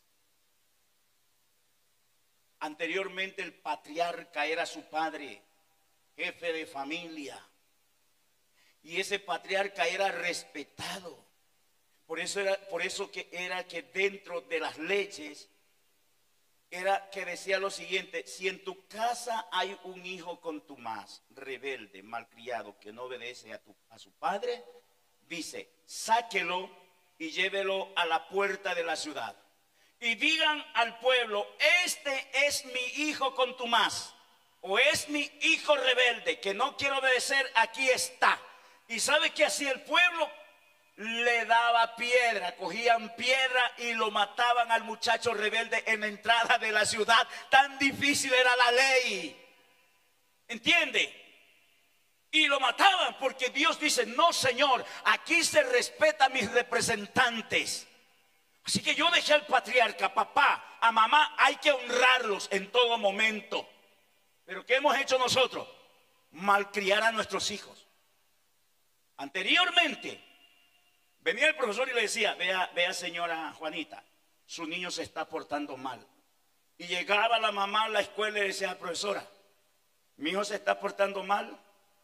Anteriormente el patriarca era su padre, jefe de familia, y ese patriarca era respetado. Por eso que dentro de las leyes era que decía lo siguiente: si en tu casa hay un hijo contumaz, rebelde, malcriado, que no obedece a su padre, dice, sáquelo y llévelo a la puerta de la ciudad. Y digan al pueblo, este es mi hijo contumaz, o es mi hijo rebelde, que no quiere obedecer, aquí está. ¿Y sabe qué hacía el pueblo? Le daba piedra, cogían piedra y lo mataban al muchacho rebelde en la entrada de la ciudad. Tan difícil era la ley, ¿entiende? Y lo mataban porque Dios dice, no señor, aquí se respeta a mis representantes. Así que yo dejé al patriarca, a papá, a mamá, hay que honrarlos en todo momento. Pero ¿qué hemos hecho nosotros? Malcriar a nuestros hijos. Anteriormente venía el profesor y le decía, vea señora Juanita, su niño se está portando mal. Y llegaba la mamá a la escuela y le decía, profesora, mi hijo se está portando mal,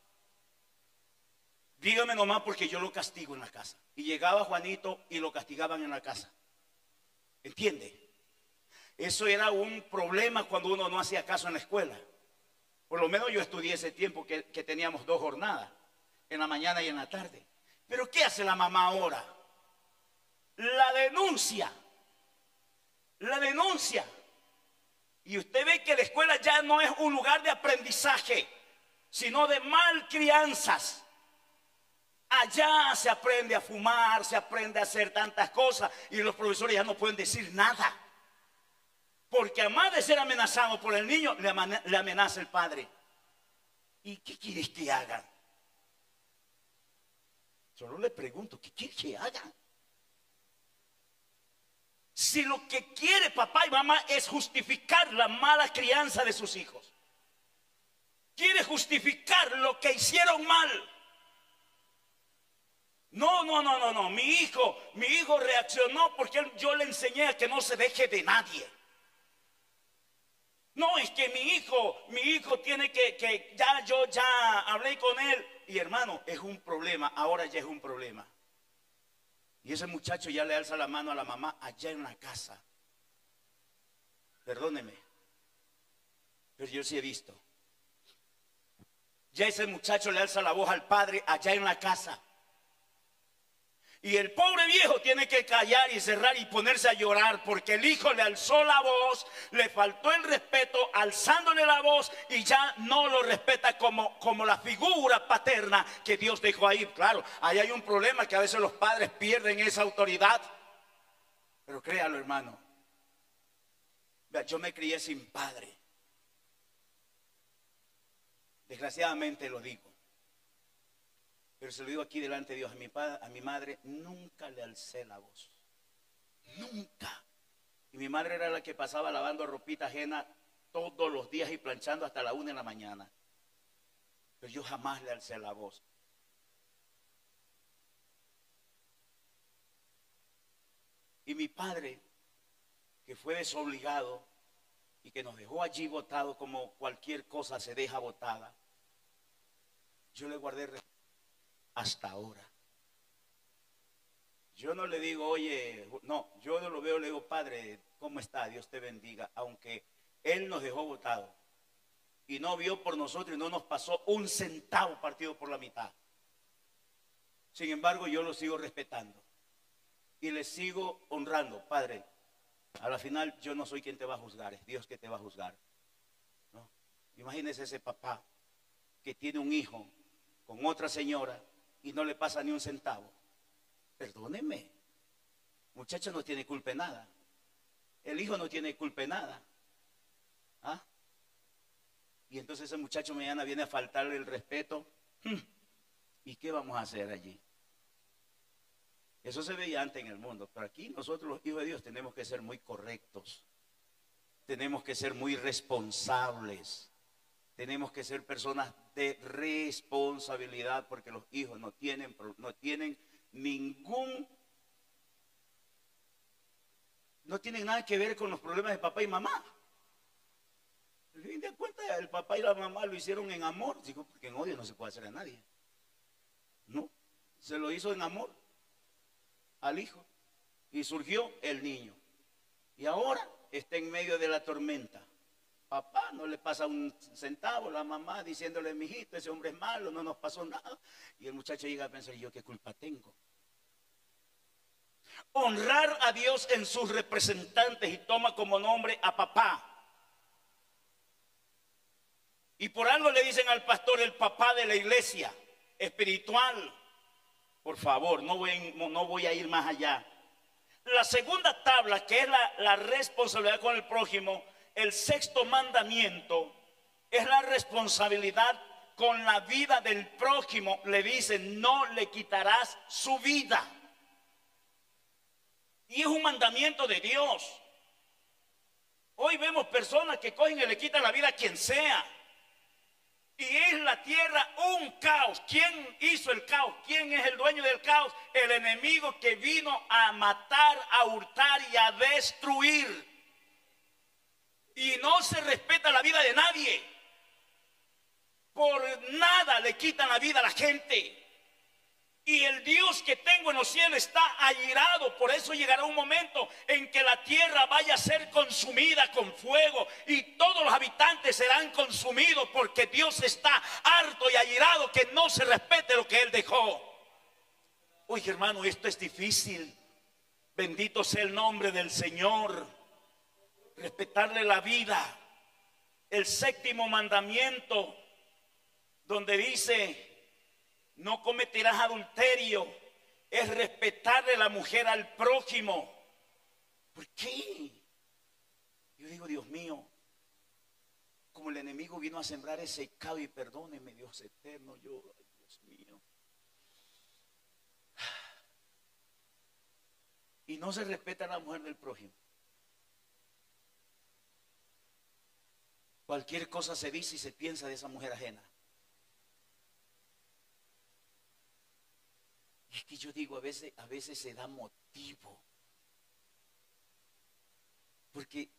dígame nomás porque yo lo castigo en la casa. Y llegaba Juanito y lo castigaban en la casa. ¿Entiende? Eso era un problema cuando uno no hacía caso en la escuela. Por lo menos yo estudié ese tiempo que teníamos 2 jornadas. en la mañana y en la tarde. Pero ¿qué hace la mamá ahora? La denuncia. La denuncia. Y usted ve que la escuela ya no es un lugar de aprendizaje, sino de malcrianzas. Allá se aprende a fumar, se aprende a hacer tantas cosas y los profesores ya no pueden decir nada. Porque además de ser amenazado por el niño, le amenaza el padre. ¿Y qué quieres que hagan? Solo le pregunto, ¿qué quieres que hagan? Si lo que quiere papá y mamá es justificar la mala crianza de sus hijos, quiere justificar lo que hicieron mal. No, mi hijo reaccionó porque yo le enseñé a que no se deje de nadie. No, es que mi hijo tiene que yo ya hablé con él. Y hermano, es un problema, ahora ya es un problema. Y ese muchacho ya le alza la mano a la mamá allá en la casa. Perdóneme, pero yo sí he visto. Ya ese muchacho le alza la voz al padre allá en la casa. Y el pobre viejo tiene que callar y cerrar y ponerse a llorar porque el hijo le alzó la voz, le faltó el respeto alzándole la voz y ya no lo respeta como la figura paterna que Dios dejó ahí. Claro, ahí hay un problema que a veces los padres pierden esa autoridad. Pero créalo, hermano. Vea, yo me crié sin padre. Desgraciadamente lo digo. Pero se lo digo aquí delante de Dios, a mi madre nunca le alcé la voz. Nunca. Y mi madre era la que pasaba lavando ropita ajena todos los días y planchando hasta la 1 de la mañana. Pero yo jamás le alcé la voz. Y mi padre, que fue desobligado y que nos dejó allí botado como cualquier cosa se deja botada, yo le guardé respeto hasta ahora. Yo no le digo, oye, no, yo no lo veo, le digo, padre, ¿cómo está? Dios te bendiga. Aunque él nos dejó botado y no vio por nosotros y no nos pasó un centavo partido por la mitad. Sin embargo, yo lo sigo respetando y le sigo honrando. Padre, a la final yo no soy quien te va a juzgar, es Dios que te va a juzgar, ¿no? Imagínese ese papá que tiene un hijo con otra señora y no le pasa ni un centavo. Perdóneme, muchacho no tiene culpa de nada. El hijo no tiene culpa de nada. ¿Ah? Y entonces ese muchacho mañana viene a faltarle el respeto. ¿Y qué vamos a hacer allí? Eso se veía antes en el mundo, pero aquí nosotros los hijos de Dios tenemos que ser muy correctos. Tenemos que ser muy responsables. Tenemos que ser personas de responsabilidad porque los hijos no tienen nada que ver con los problemas de papá y mamá. Al fin de cuentas, el papá y la mamá lo hicieron en amor. Digo, porque en odio no se puede hacer a nadie. No, se lo hizo en amor al hijo y surgió el niño. Y ahora está en medio de la tormenta. Papá no le pasa un centavo, la mamá diciéndole, mijito, ese hombre es malo, no nos pasó nada. Y el muchacho llega a pensar, ¿yo qué culpa tengo? Honrar a Dios en sus representantes y toma como nombre a papá. Y por algo le dicen al pastor el papá de la iglesia espiritual. Por favor, no voy a ir más allá. La segunda tabla, que es la responsabilidad con el prójimo, el sexto mandamiento, es la responsabilidad con la vida del prójimo. Le dice, no le quitarás su vida. Y es un mandamiento de Dios. Hoy vemos personas que cogen y le quitan la vida a quien sea. Y es la tierra un caos. ¿Quién hizo el caos? ¿Quién es el dueño del caos? El enemigo que vino a matar, a hurtar y a destruir. Y no se respeta la vida de nadie. Por nada le quitan la vida a la gente. Y el Dios que tengo en los cielos está airado. Por eso llegará un momento en que la tierra vaya a ser consumida con fuego y todos los habitantes serán consumidos, porque Dios está harto y airado que no se respete lo que Él dejó. Oye, hermano, esto es difícil. Bendito sea el nombre del Señor. Respetarle la vida. El séptimo mandamiento, donde dice: no cometerás adulterio, es respetarle la mujer al prójimo. ¿Por qué? Yo digo, Dios mío, como el enemigo vino a sembrar ese caos, y perdóneme, Dios eterno, yo, Dios mío. Y no se respeta a la mujer del prójimo. Cualquier cosa se dice y se piensa de esa mujer ajena. Es que yo digo, a veces se da motivo. Porque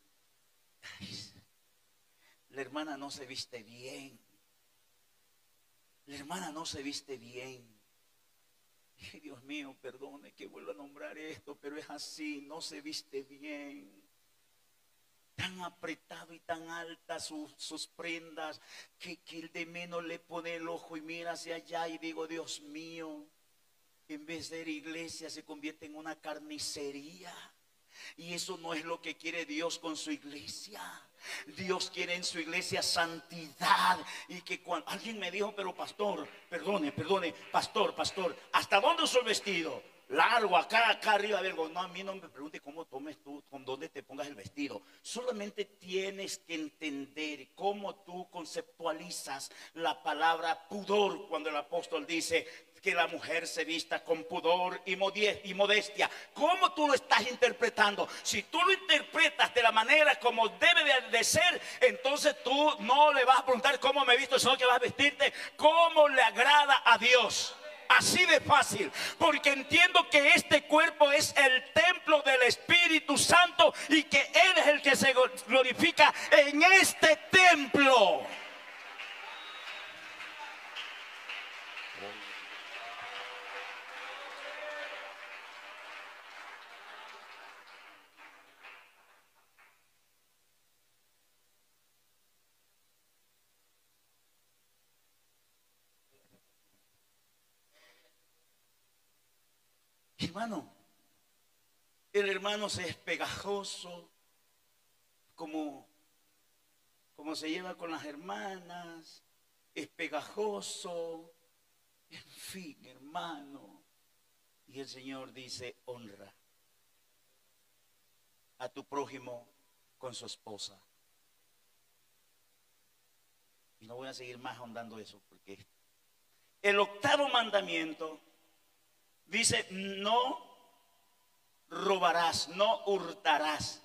la hermana no se viste bien. La hermana no se viste bien. Y Dios mío, perdone que vuelva a nombrar esto, pero es así, no se viste bien. Tan apretado y tan alta sus prendas, que el de menos le pone el ojo y mira hacia allá y digo, Dios mío. En vez de ser iglesia se convierte en una carnicería. Y eso no es lo que quiere Dios con su iglesia. Dios quiere en su iglesia santidad. Y que cuando alguien me dijo, pero pastor, perdone, pastor, ¿hasta dónde uso el vestido? Largo, acá arriba. A ver, no, a mí no me pregunte cómo tomes tú, con dónde te pongas el vestido. Solamente tienes que entender cómo tú conceptualizas la palabra pudor, cuando el apóstol dice que la mujer se vista con pudor y modestia. ¿Cómo tú lo estás interpretando? Si tú lo interpretas de la manera como debe de ser, entonces tú no le vas a preguntar cómo me he visto, sino que vas a vestirte como le agrada a Dios. Así de fácil, porque entiendo que este cuerpo es el templo del Espíritu Santo y que Él es el que se glorifica en este templo. Hermano, el hermano se es pegajoso, como se lleva con las hermanas, es pegajoso, en fin, hermano. Y el Señor dice, honra a tu prójimo con su esposa. Y no voy a seguir más ahondando eso, porque el octavo mandamiento dice, no robarás, no hurtarás.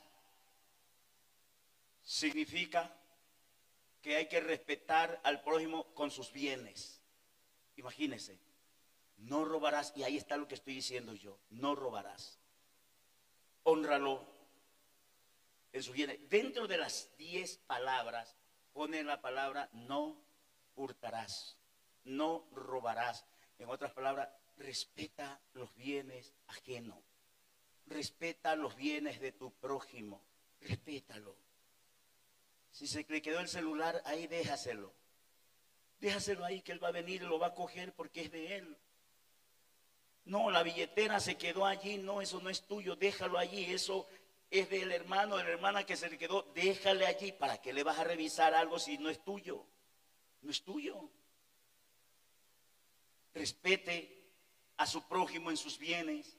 Significa que hay que respetar al prójimo con sus bienes. Imagínense, no robarás, y ahí está lo que estoy diciendo yo, no robarás. Hónralo en sus bienes. Dentro de las 10 palabras pone la palabra no hurtarás, no robarás. En otras palabras, respeta los bienes ajenos. Respeta los bienes de tu prójimo. Respétalo. Si se le quedó el celular, ahí déjaselo. Déjaselo ahí, que él va a venir y lo va a coger porque es de él. No, la billetera se quedó allí. No, eso no es tuyo. Déjalo allí. Eso es del hermano, de la hermana que se le quedó. Déjale allí. ¿Para qué le vas a revisar algo si no es tuyo? No es tuyo. Respete a su prójimo en sus bienes.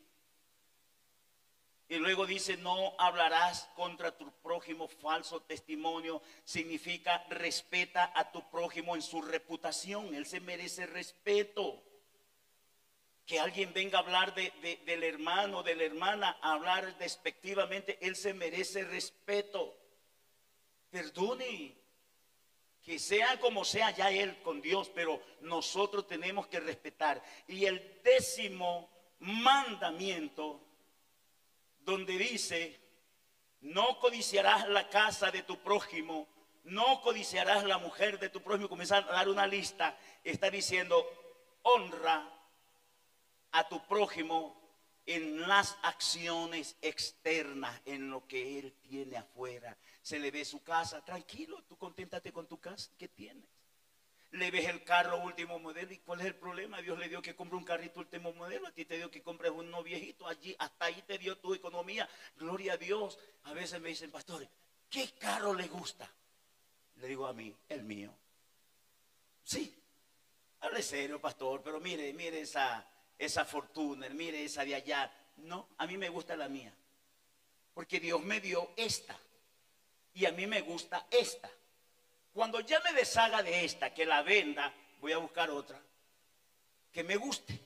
Y luego dice, no hablarás contra tu prójimo falso testimonio. Significa respeta a tu prójimo en su reputación. Él se merece respeto. Que alguien venga a hablar del hermano, de la hermana, a hablar despectivamente, él se merece respeto. Perdone. Que sea como sea ya él con Dios, pero nosotros tenemos que respetar. Y el 10º mandamiento, donde dice, no codiciarás la casa de tu prójimo, no codiciarás la mujer de tu prójimo. Comienza a dar una lista, está diciendo, honra a tu prójimo en las acciones externas, en lo que él tiene afuera. Se le ve su casa, tranquilo, tú conténtate con tu casa, ¿qué tienes? Le ves el carro último modelo, ¿y cuál es el problema? Dios le dio que compre un carrito último modelo, a ti te dio que compres uno viejito, allí, hasta ahí te dio tu economía, gloria a Dios. A veces me dicen, pastor, ¿qué carro le gusta? Le digo a mí, el mío. Sí, hable serio, pastor, pero mire esa fortuna, mire esa de allá. No, a mí me gusta la mía, porque Dios me dio esta, y a mí me gusta esta. Cuando ya me deshaga de esta, que la venda, voy a buscar otra que me guste.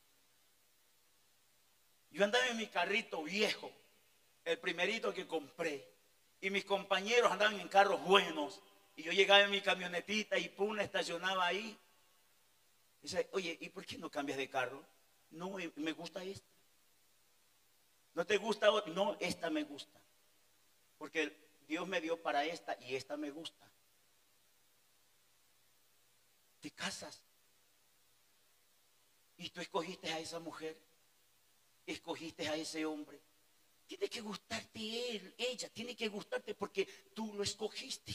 Yo andaba en mi carrito viejo, el primerito que compré, y mis compañeros andaban en carros buenos, y yo llegaba en mi camionetita y pum, la estacionaba ahí. Y dice, oye, ¿y por qué no cambias de carro? No, me gusta esta. ¿No te gusta otra? No, esta me gusta, porque Dios me dio para esta y esta me gusta. Te casas y tú escogiste a esa mujer, escogiste a ese hombre. Tiene que gustarte él, ella, tiene que gustarte porque tú lo escogiste.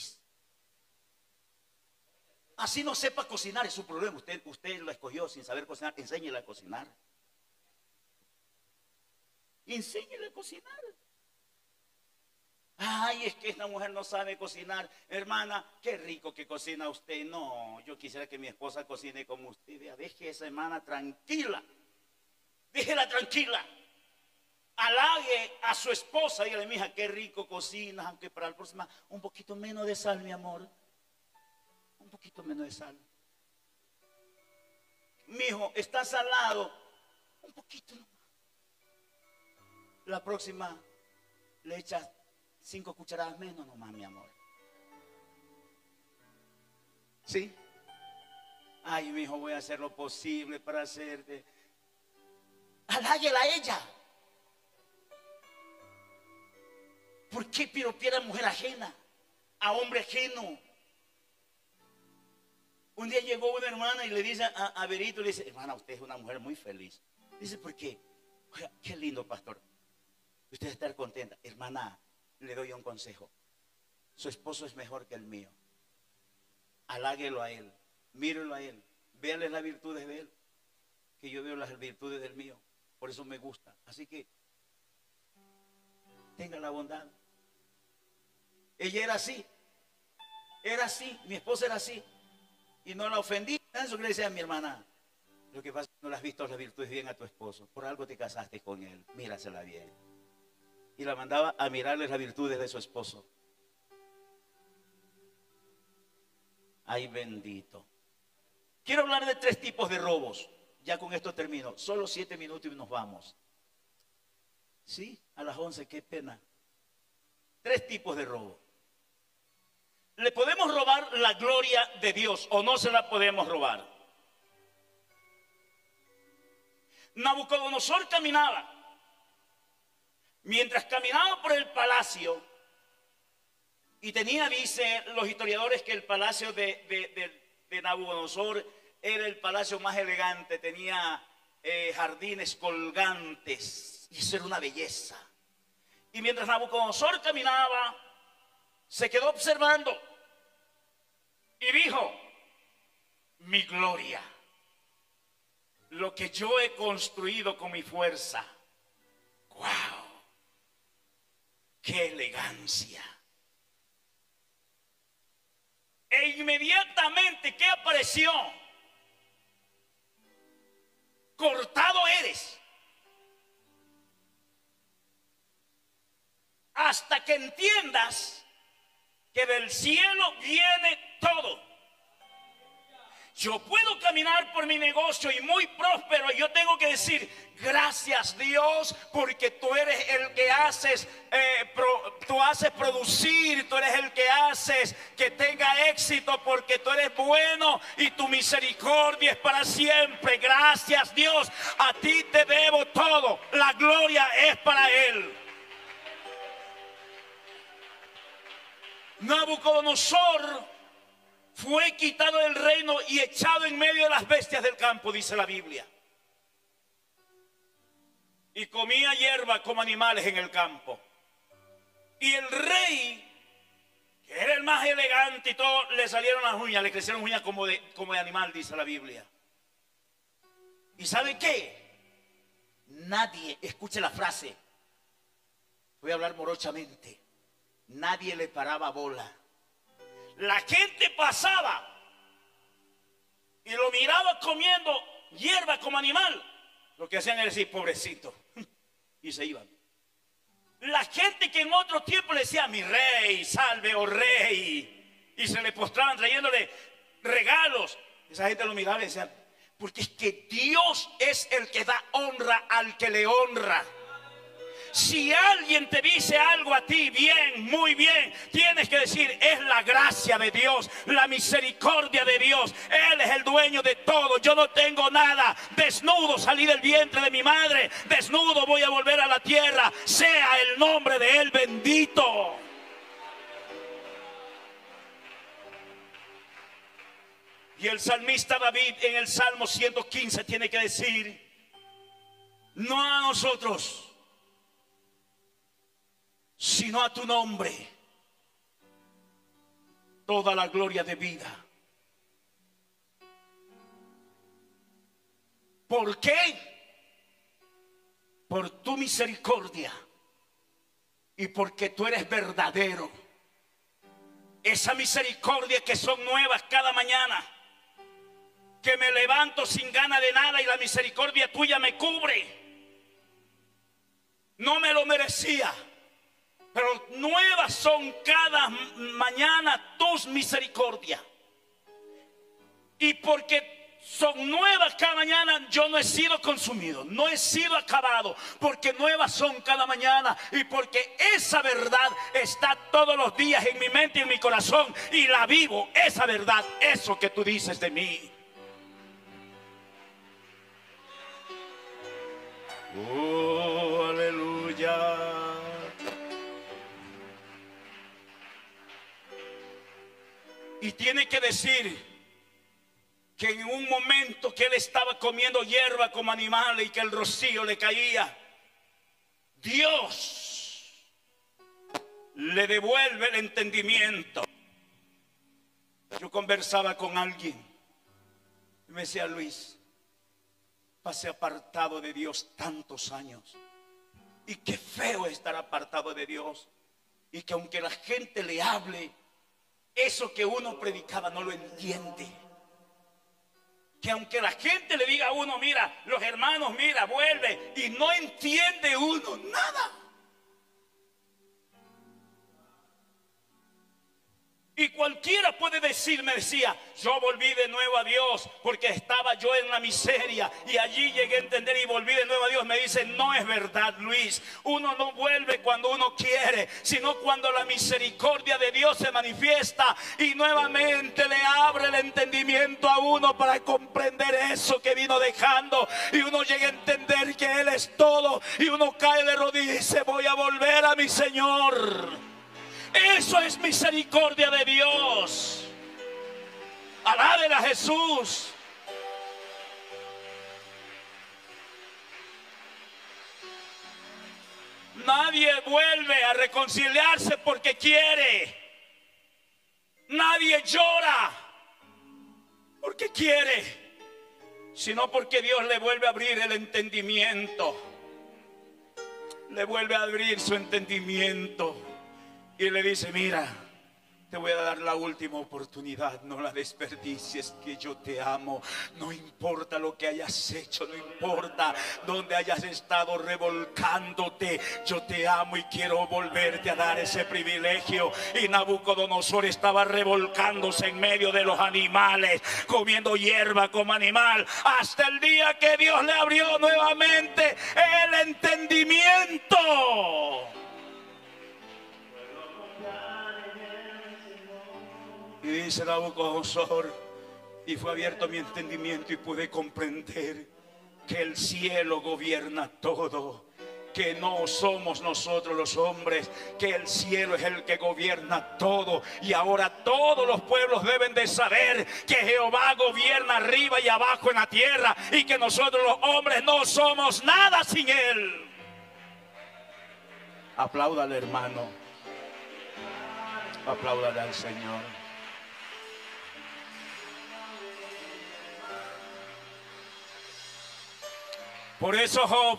Así no sepa cocinar, es su problema. Usted lo escogió sin saber cocinar, enséñele a cocinar. Enséñele a cocinar. Ay, es que esta mujer no sabe cocinar. Hermana, qué rico que cocina usted. No, yo quisiera que mi esposa cocine como usted. Vea, deje a esa hermana tranquila. Déjela tranquila. Halague a su esposa. Dígale, mija, qué rico cocinas. Aunque para la próxima, un poquito menos de sal, mi amor. Un poquito menos de sal. Mijo, está salado. Un poquito nomás. La próxima le echas 5 cucharadas menos nomás, mi amor. ¿Sí? Ay, mi hijo, voy a hacer lo posible para hacerte. Haláguela a ella. ¿Por qué piropiar a mujer ajena? A hombre ajeno. Un día llegó una hermana y le dice a Berito, le dice, hermana, usted es una mujer muy feliz. Dice, ¿por qué? Oiga, qué lindo, pastor. Usted está contenta. Hermana, le doy un consejo. Su esposo es mejor que el mío. Haláguelo a él. Mírelo a él. Véale las virtudes de él. Que yo veo las virtudes del mío. Por eso me gusta. Así que tenga la bondad. Ella era así. Era así. Mi esposa era así. Y no la ofendí. Eso que le decía a mi hermana. Lo que pasa es que no le has visto las virtudes bien a tu esposo. Por algo te casaste con él. Mírasela bien. Y la mandaba a mirarle las virtudes de su esposo. Ay, bendito. Quiero hablar de 3 tipos de robos. Ya con esto termino. Solo 7 minutos y nos vamos. Sí, a las 11, qué pena. 3 tipos de robo. ¿Le podemos robar la gloria de Dios o no se la podemos robar? Nabucodonosor caminaba. Mientras caminaba por el palacio, y dicen los historiadores, que el palacio de Nabucodonosor era el palacio más elegante, tenía jardines colgantes, y eso era una belleza. Y mientras Nabucodonosor caminaba, se quedó observando, y dijo, mi gloria, lo que yo he construido con mi fuerza, ¡wow! ¡Qué elegancia! E inmediatamente, ¿qué apareció? Cortado eres. Hasta que entiendas que del cielo viene todo. Yo puedo caminar por mi negocio y muy próspero, y yo tengo que decir, gracias Dios, porque tú eres el que haces, tú haces producir, tú eres el que haces que tenga éxito, porque tú eres bueno y tu misericordia es para siempre. Gracias Dios, a ti te debo todo, la gloria es para Él. Nabucodonosor fue quitado del reino y echado en medio de las bestias del campo, dice la Biblia. y comía hierba como animales en el campo. Y el rey, que era el más elegante y todo, le salieron las uñas, le crecieron uñas como de animal, dice la Biblia. ¿Y sabe qué? Nadie, escuche la frase, voy a hablar morochamente, nadie le paraba bola. La gente pasaba y lo miraba comiendo hierba como animal. Lo que hacían era decir, pobrecito, y se iban. La gente que en otro tiempo le decía, mi rey, salve, oh rey, y se le postraban trayéndole regalos, esa gente lo miraba y decía, porque es que Dios es el que da honra al que le honra. Si alguien te dice algo a ti, bien, muy bien, tienes que decir, es la gracia de Dios, la misericordia de Dios. Él es el dueño de todo, yo no tengo nada. Desnudo salí del vientre de mi madre, desnudo voy a volver a la tierra. Sea el nombre de Él bendito. Y el salmista David en el Salmo 115 tiene que decir, no a nosotros, sino a tu nombre, toda la gloria de vida. ¿Por qué? Por tu misericordia y porque tú eres verdadero. Esa misericordia que son nuevas cada mañana, que me levanto sin gana de nada y la misericordia tuya me cubre. No me lo merecía, pero nuevas son cada mañana tus misericordias. Y porque son nuevas cada mañana, yo no he sido consumido, no he sido acabado, porque nuevas son cada mañana y porque esa verdad está todos los días en mi mente y en mi corazón y la vivo, esa verdad, eso que tú dices de mí. Oh, aleluya. Y tiene que decir que en un momento que él estaba comiendo hierba como animal y que el rocío le caía, Dios le devuelve el entendimiento. Yo conversaba con alguien y me decía, Luis, pasé apartado de Dios tantos años y qué feo estar apartado de Dios, y que aunque la gente le hable, eso que uno predicaba no lo entiende. Que aunque la gente le diga a uno, mira, los hermanos, mira, vuelve, y no entiende uno nada. Y cualquiera puede decir, me decía, yo volví de nuevo a Dios porque estaba yo en la miseria y allí llegué a entender y volví de nuevo a Dios. Me dice, no es verdad, Luis. Uno no vuelve cuando uno quiere, sino cuando la misericordia de Dios se manifiesta y nuevamente le abre el entendimiento a uno para comprender eso que vino dejando. Y uno llega a entender que Él es todo y uno cae de rodillas y dice, voy a volver a mi Señor. Eso es misericordia de Dios. Alábela a Jesús. Nadie vuelve a reconciliarse porque quiere. Nadie llora porque quiere, sino porque Dios le vuelve a abrir el entendimiento. Le vuelve a abrir su entendimiento. Y le dice, mira, te voy a dar la última oportunidad, no la desperdicies, que yo te amo. No importa lo que hayas hecho, no importa dónde hayas estado revolcándote, yo te amo y quiero volverte a dar ese privilegio. Y Nabucodonosor estaba revolcándose en medio de los animales, comiendo hierba como animal, hasta el día que Dios le abrió nuevamente el entendimiento. Y dice Nabucodonosor, y fue abierto mi entendimiento y pude comprender que el cielo gobierna todo, que no somos nosotros los hombres, que el cielo es el que gobierna todo. Y ahora todos los pueblos deben de saber que Jehová gobierna arriba y abajo en la tierra y que nosotros los hombres no somos nada sin Él. Apláudale, hermano. Apláudale al Señor. Por eso Job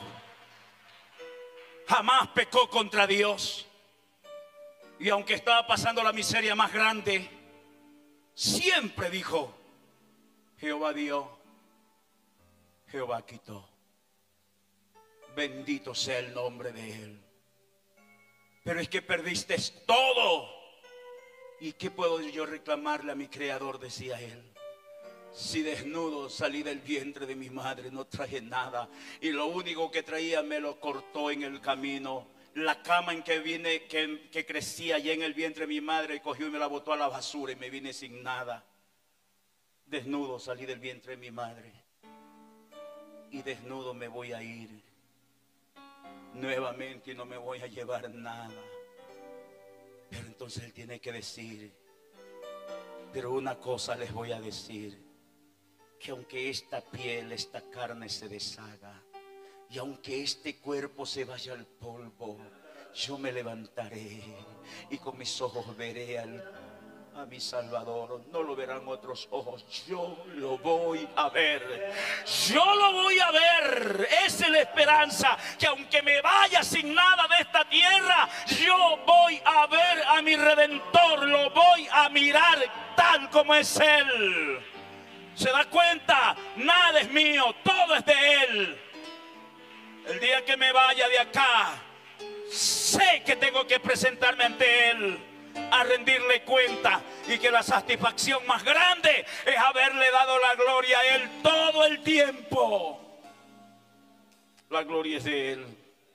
jamás pecó contra Dios. Y aunque estaba pasando la miseria más grande, siempre dijo: Jehová dio, Jehová quitó. Bendito sea el nombre de Él. Pero es que perdiste todo. ¿Y qué puedo yo reclamarle a mi Creador?, decía él. Si desnudo salí del vientre de mi madre, no traje nada. Y lo único que traía me lo cortó en el camino. La cama en que vine, que crecía allá en el vientre de mi madre, cogió y me la botó a la basura y me vine sin nada. Desnudo salí del vientre de mi madre. Y desnudo me voy a ir nuevamente y no me voy a llevar nada. Pero entonces él tiene que decir: pero una cosa les voy a decir, que aunque esta piel, esta carne se deshaga, y aunque este cuerpo se vaya al polvo, yo me levantaré y con mis ojos veré a mi Salvador. No lo verán otros ojos, yo lo voy a ver. Yo lo voy a ver. Esa es la esperanza, que aunque me vaya sin nada de esta tierra, yo voy a ver a mi Redentor. Lo voy a mirar tal como es Él. ¿Se da cuenta? Nada es mío, todo es de Él. El día que me vaya de acá, sé que tengo que presentarme ante Él a rendirle cuenta, y que la satisfacción más grande es haberle dado la gloria a Él todo el tiempo. La gloria es de Él.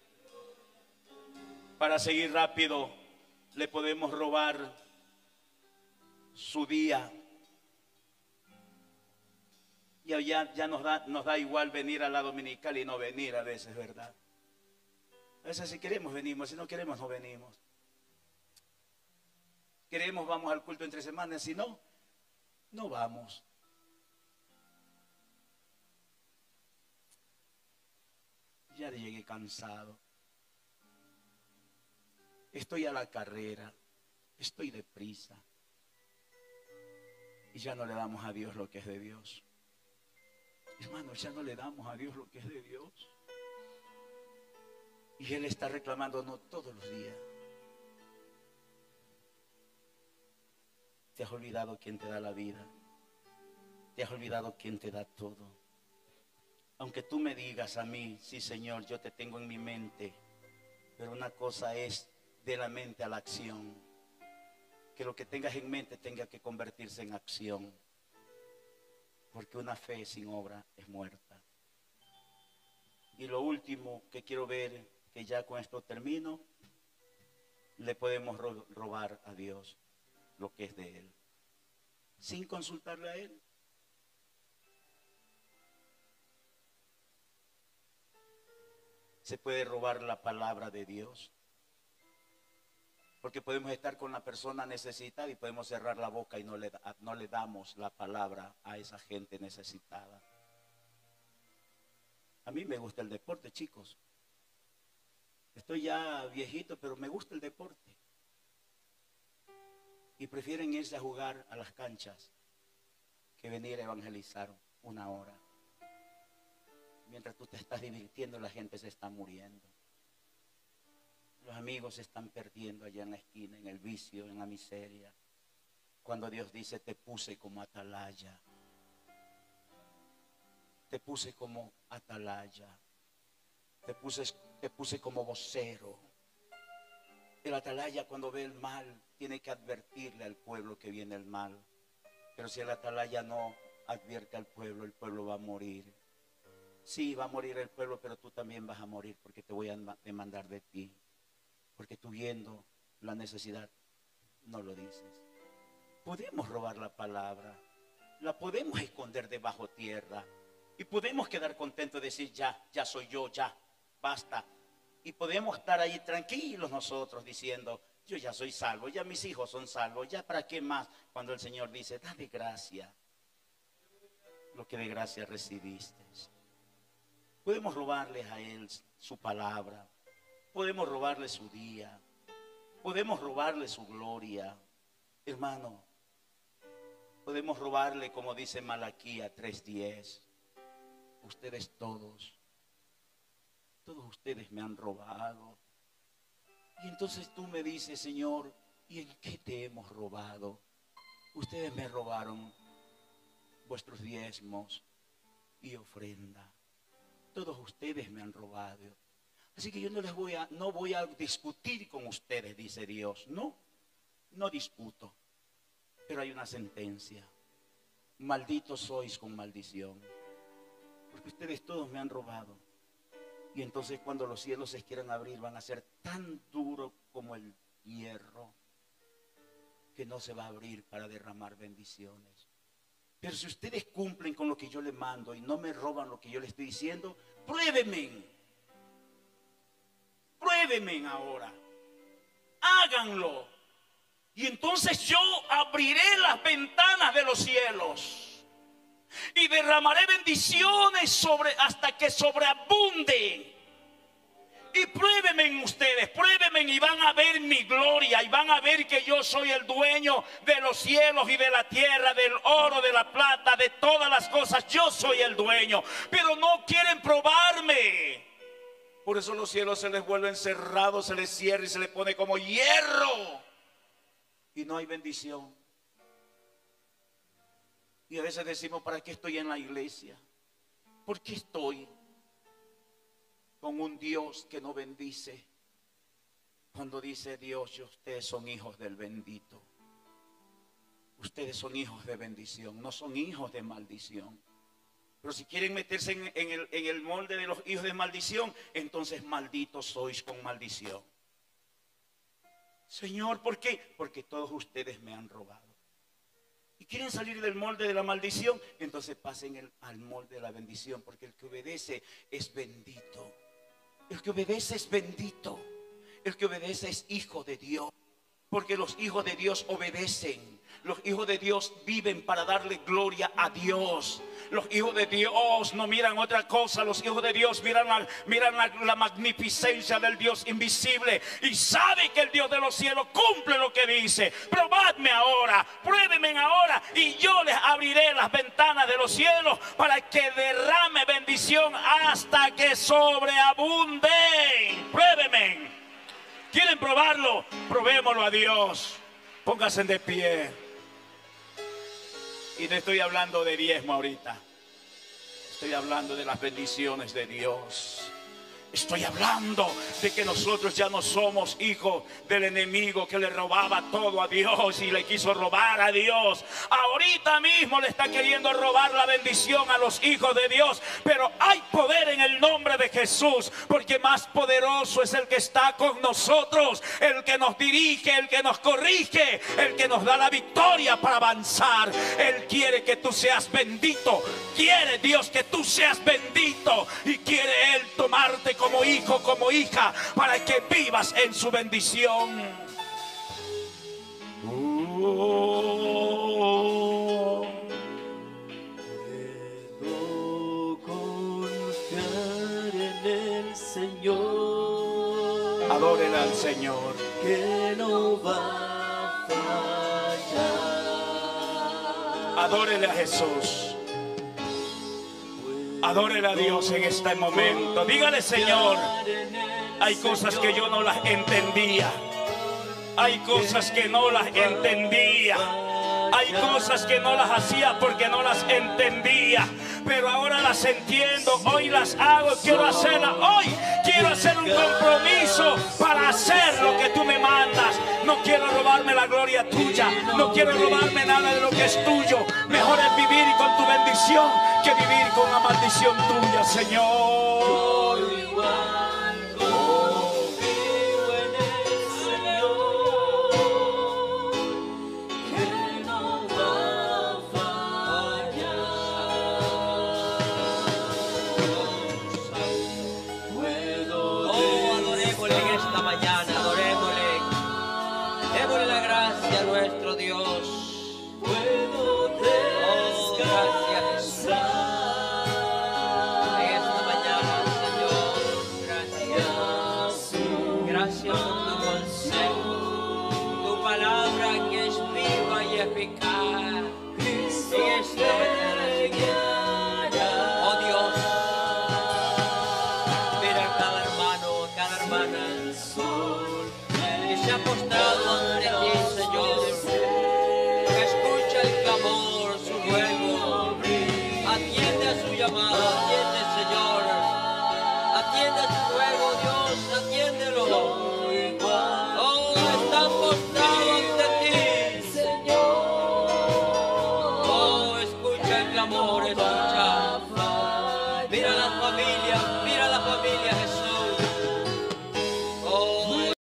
Para seguir rápido, le podemos robar su día. Y ya nos da igual venir a la dominical y no venir a veces, ¿verdad? A veces si queremos venimos, si no queremos no venimos. Queremos, vamos al culto entre semanas, si no, no vamos. Ya llegué cansado. Estoy a la carrera, estoy deprisa. Y ya no le damos a Dios lo que es de Dios. Hermanos, ya no le damos a Dios lo que es de Dios. Y Él está reclamándonos todos los días. Te has olvidado quién te da la vida. Te has olvidado quién te da todo. Aunque tú me digas a mí: sí, Señor, yo te tengo en mi mente. Pero una cosa es de la mente a la acción. Que lo que tengas en mente tenga que convertirse en acción. Porque una fe sin obra es muerta. Y lo último que quiero ver, que ya con esto termino, le podemos robar a Dios lo que es de Él, sin consultarle a Él. Se puede robar la palabra de Dios, porque podemos estar con la persona necesitada y podemos cerrar la boca y no le damos la palabra a esa gente necesitada. A mí me gusta el deporte, chicos. Estoy ya viejito, pero me gusta el deporte. Y prefieren irse a jugar a las canchas que venir a evangelizar una hora. Mientras tú te estás divirtiendo, la gente se está muriendo. Los amigos se están perdiendo allá en la esquina, en el vicio, en la miseria. Cuando Dios dice: te puse como atalaya. Te puse como atalaya. Te puse como vocero. El atalaya, cuando ve el mal, tiene que advertirle al pueblo que viene el mal. Pero si el atalaya no advierte al pueblo, el pueblo va a morir. Sí, va a morir el pueblo, pero tú también vas a morir, porque te voy a demandar de ti. Porque tú, viendo la necesidad, no lo dices. Podemos robar la palabra, la podemos esconder debajo tierra, y podemos quedar contentos de decir: ya soy yo, ya, basta. Y podemos estar ahí tranquilos nosotros diciendo: yo ya soy salvo, ya mis hijos son salvos, ya para qué más. Cuando el Señor dice: da de gracia lo que de gracia recibiste. Podemos robarles a Él su palabra. podemos robarle su día, podemos robarle su gloria, hermano. Podemos robarle, como dice Malaquía 3:10. Ustedes todos ustedes me han robado. Y entonces tú me dices, Señor, ¿y en qué te hemos robado? Ustedes me robaron vuestros diezmos y ofrenda. Todos ustedes me han robado. Así que yo no voy a discutir con ustedes, dice Dios. No discuto. Pero hay una sentencia. Malditos sois con maldición. Porque ustedes todos me han robado. Y entonces cuando los cielos se quieran abrir, van a ser tan duros como el hierro, que no se va a abrir para derramar bendiciones. Pero si ustedes cumplen con lo que yo les mando y no me roban lo que yo les estoy diciendo, pruébenme. Pruébenme ahora. Háganlo. Y entonces yo abriré las ventanas de los cielos y derramaré bendiciones hasta que sobreabunde. Y pruébenme ustedes, pruébenme y van a ver mi gloria. Y van a ver que yo soy el dueño de los cielos y de la tierra, del oro, de la plata, de todas las cosas. Yo soy el dueño, pero no quieren probarme. Por eso los cielos se les vuelven cerrados, se les cierra y se les pone como hierro. Y no hay bendición. Y a veces decimos, ¿para qué estoy en la iglesia? ¿Por qué estoy con un Dios que no bendice? Cuando dice Dios, ustedes son hijos del bendito. Ustedes son hijos de bendición, no son hijos de maldición. Pero si quieren meterse en el molde de los hijos de maldición, entonces malditos sois con maldición. Señor, ¿por qué? Porque todos ustedes me han robado. Y quieren salir del molde de la maldición, entonces pasen al molde de la bendición. Porque el que obedece es bendito. El que obedece es bendito. El que obedece es hijo de Dios. Porque los hijos de Dios obedecen. Los hijos de Dios viven para darle gloria a Dios. Los hijos de Dios no miran otra cosa. Los hijos de Dios miran la magnificencia del Dios invisible. Y saben que el Dios de los cielos cumple lo que dice. Probadme ahora, pruébenme ahora, y yo les abriré las ventanas de los cielos para que derrame bendición hasta que sobreabunde. Pruébenme. ¿Quieren probarlo? Probémoslo a Dios. Pónganse de pie. Y no estoy hablando de diezmo ahorita. Estoy hablando de las bendiciones de Dios. Estoy hablando de que nosotros ya no somos hijos del enemigo que le robaba todo a Dios y le quiso robar a Dios. Ahorita mismo le está queriendo robar la bendición a los hijos de Dios. Pero hay poder en el nombre de Jesús, porque más poderoso es el que está con nosotros, el que nos dirige, el que nos corrige, el que nos da la victoria para avanzar. Él quiere que tú seas bendito. Quiere Dios que tú seas bendito, y quiere Él tomarte como hijo, como hija, para que vivas en su bendición. Puedo confiar en el Señor. Adórenle al Señor, que no va a fallar. adórele a Jesús. Adórele a Dios en este momento. Dígale, Señor, hay cosas que yo no las entendía. Hay cosas que no las entendía. Hay cosas que no las hacía porque no las entendía. Pero ahora las entiendo. Hoy las hago. Quiero hacerlas. Hoy quiero hacer un compromiso para hacer lo que tú me mandas. No quiero robarme la gloria tuya. No quiero robarme nada de lo que es tuyo. Mejor es vivir con tu bendición que vivir con la maldición tuya, Señor. Nuestro Dios, Puedo descansar. gracias, Jesús. En esta mañana, Señor. ha postrado ante ti, Señor. Escucha el clamor, su ruego. Atiende a su llamado, atiende, Señor. Atiende su ruego, Dios, atiéndelo. Oh, están postrados ante ti, Señor. Oh, escucha el clamor, escucha. Mira la familia, Jesús.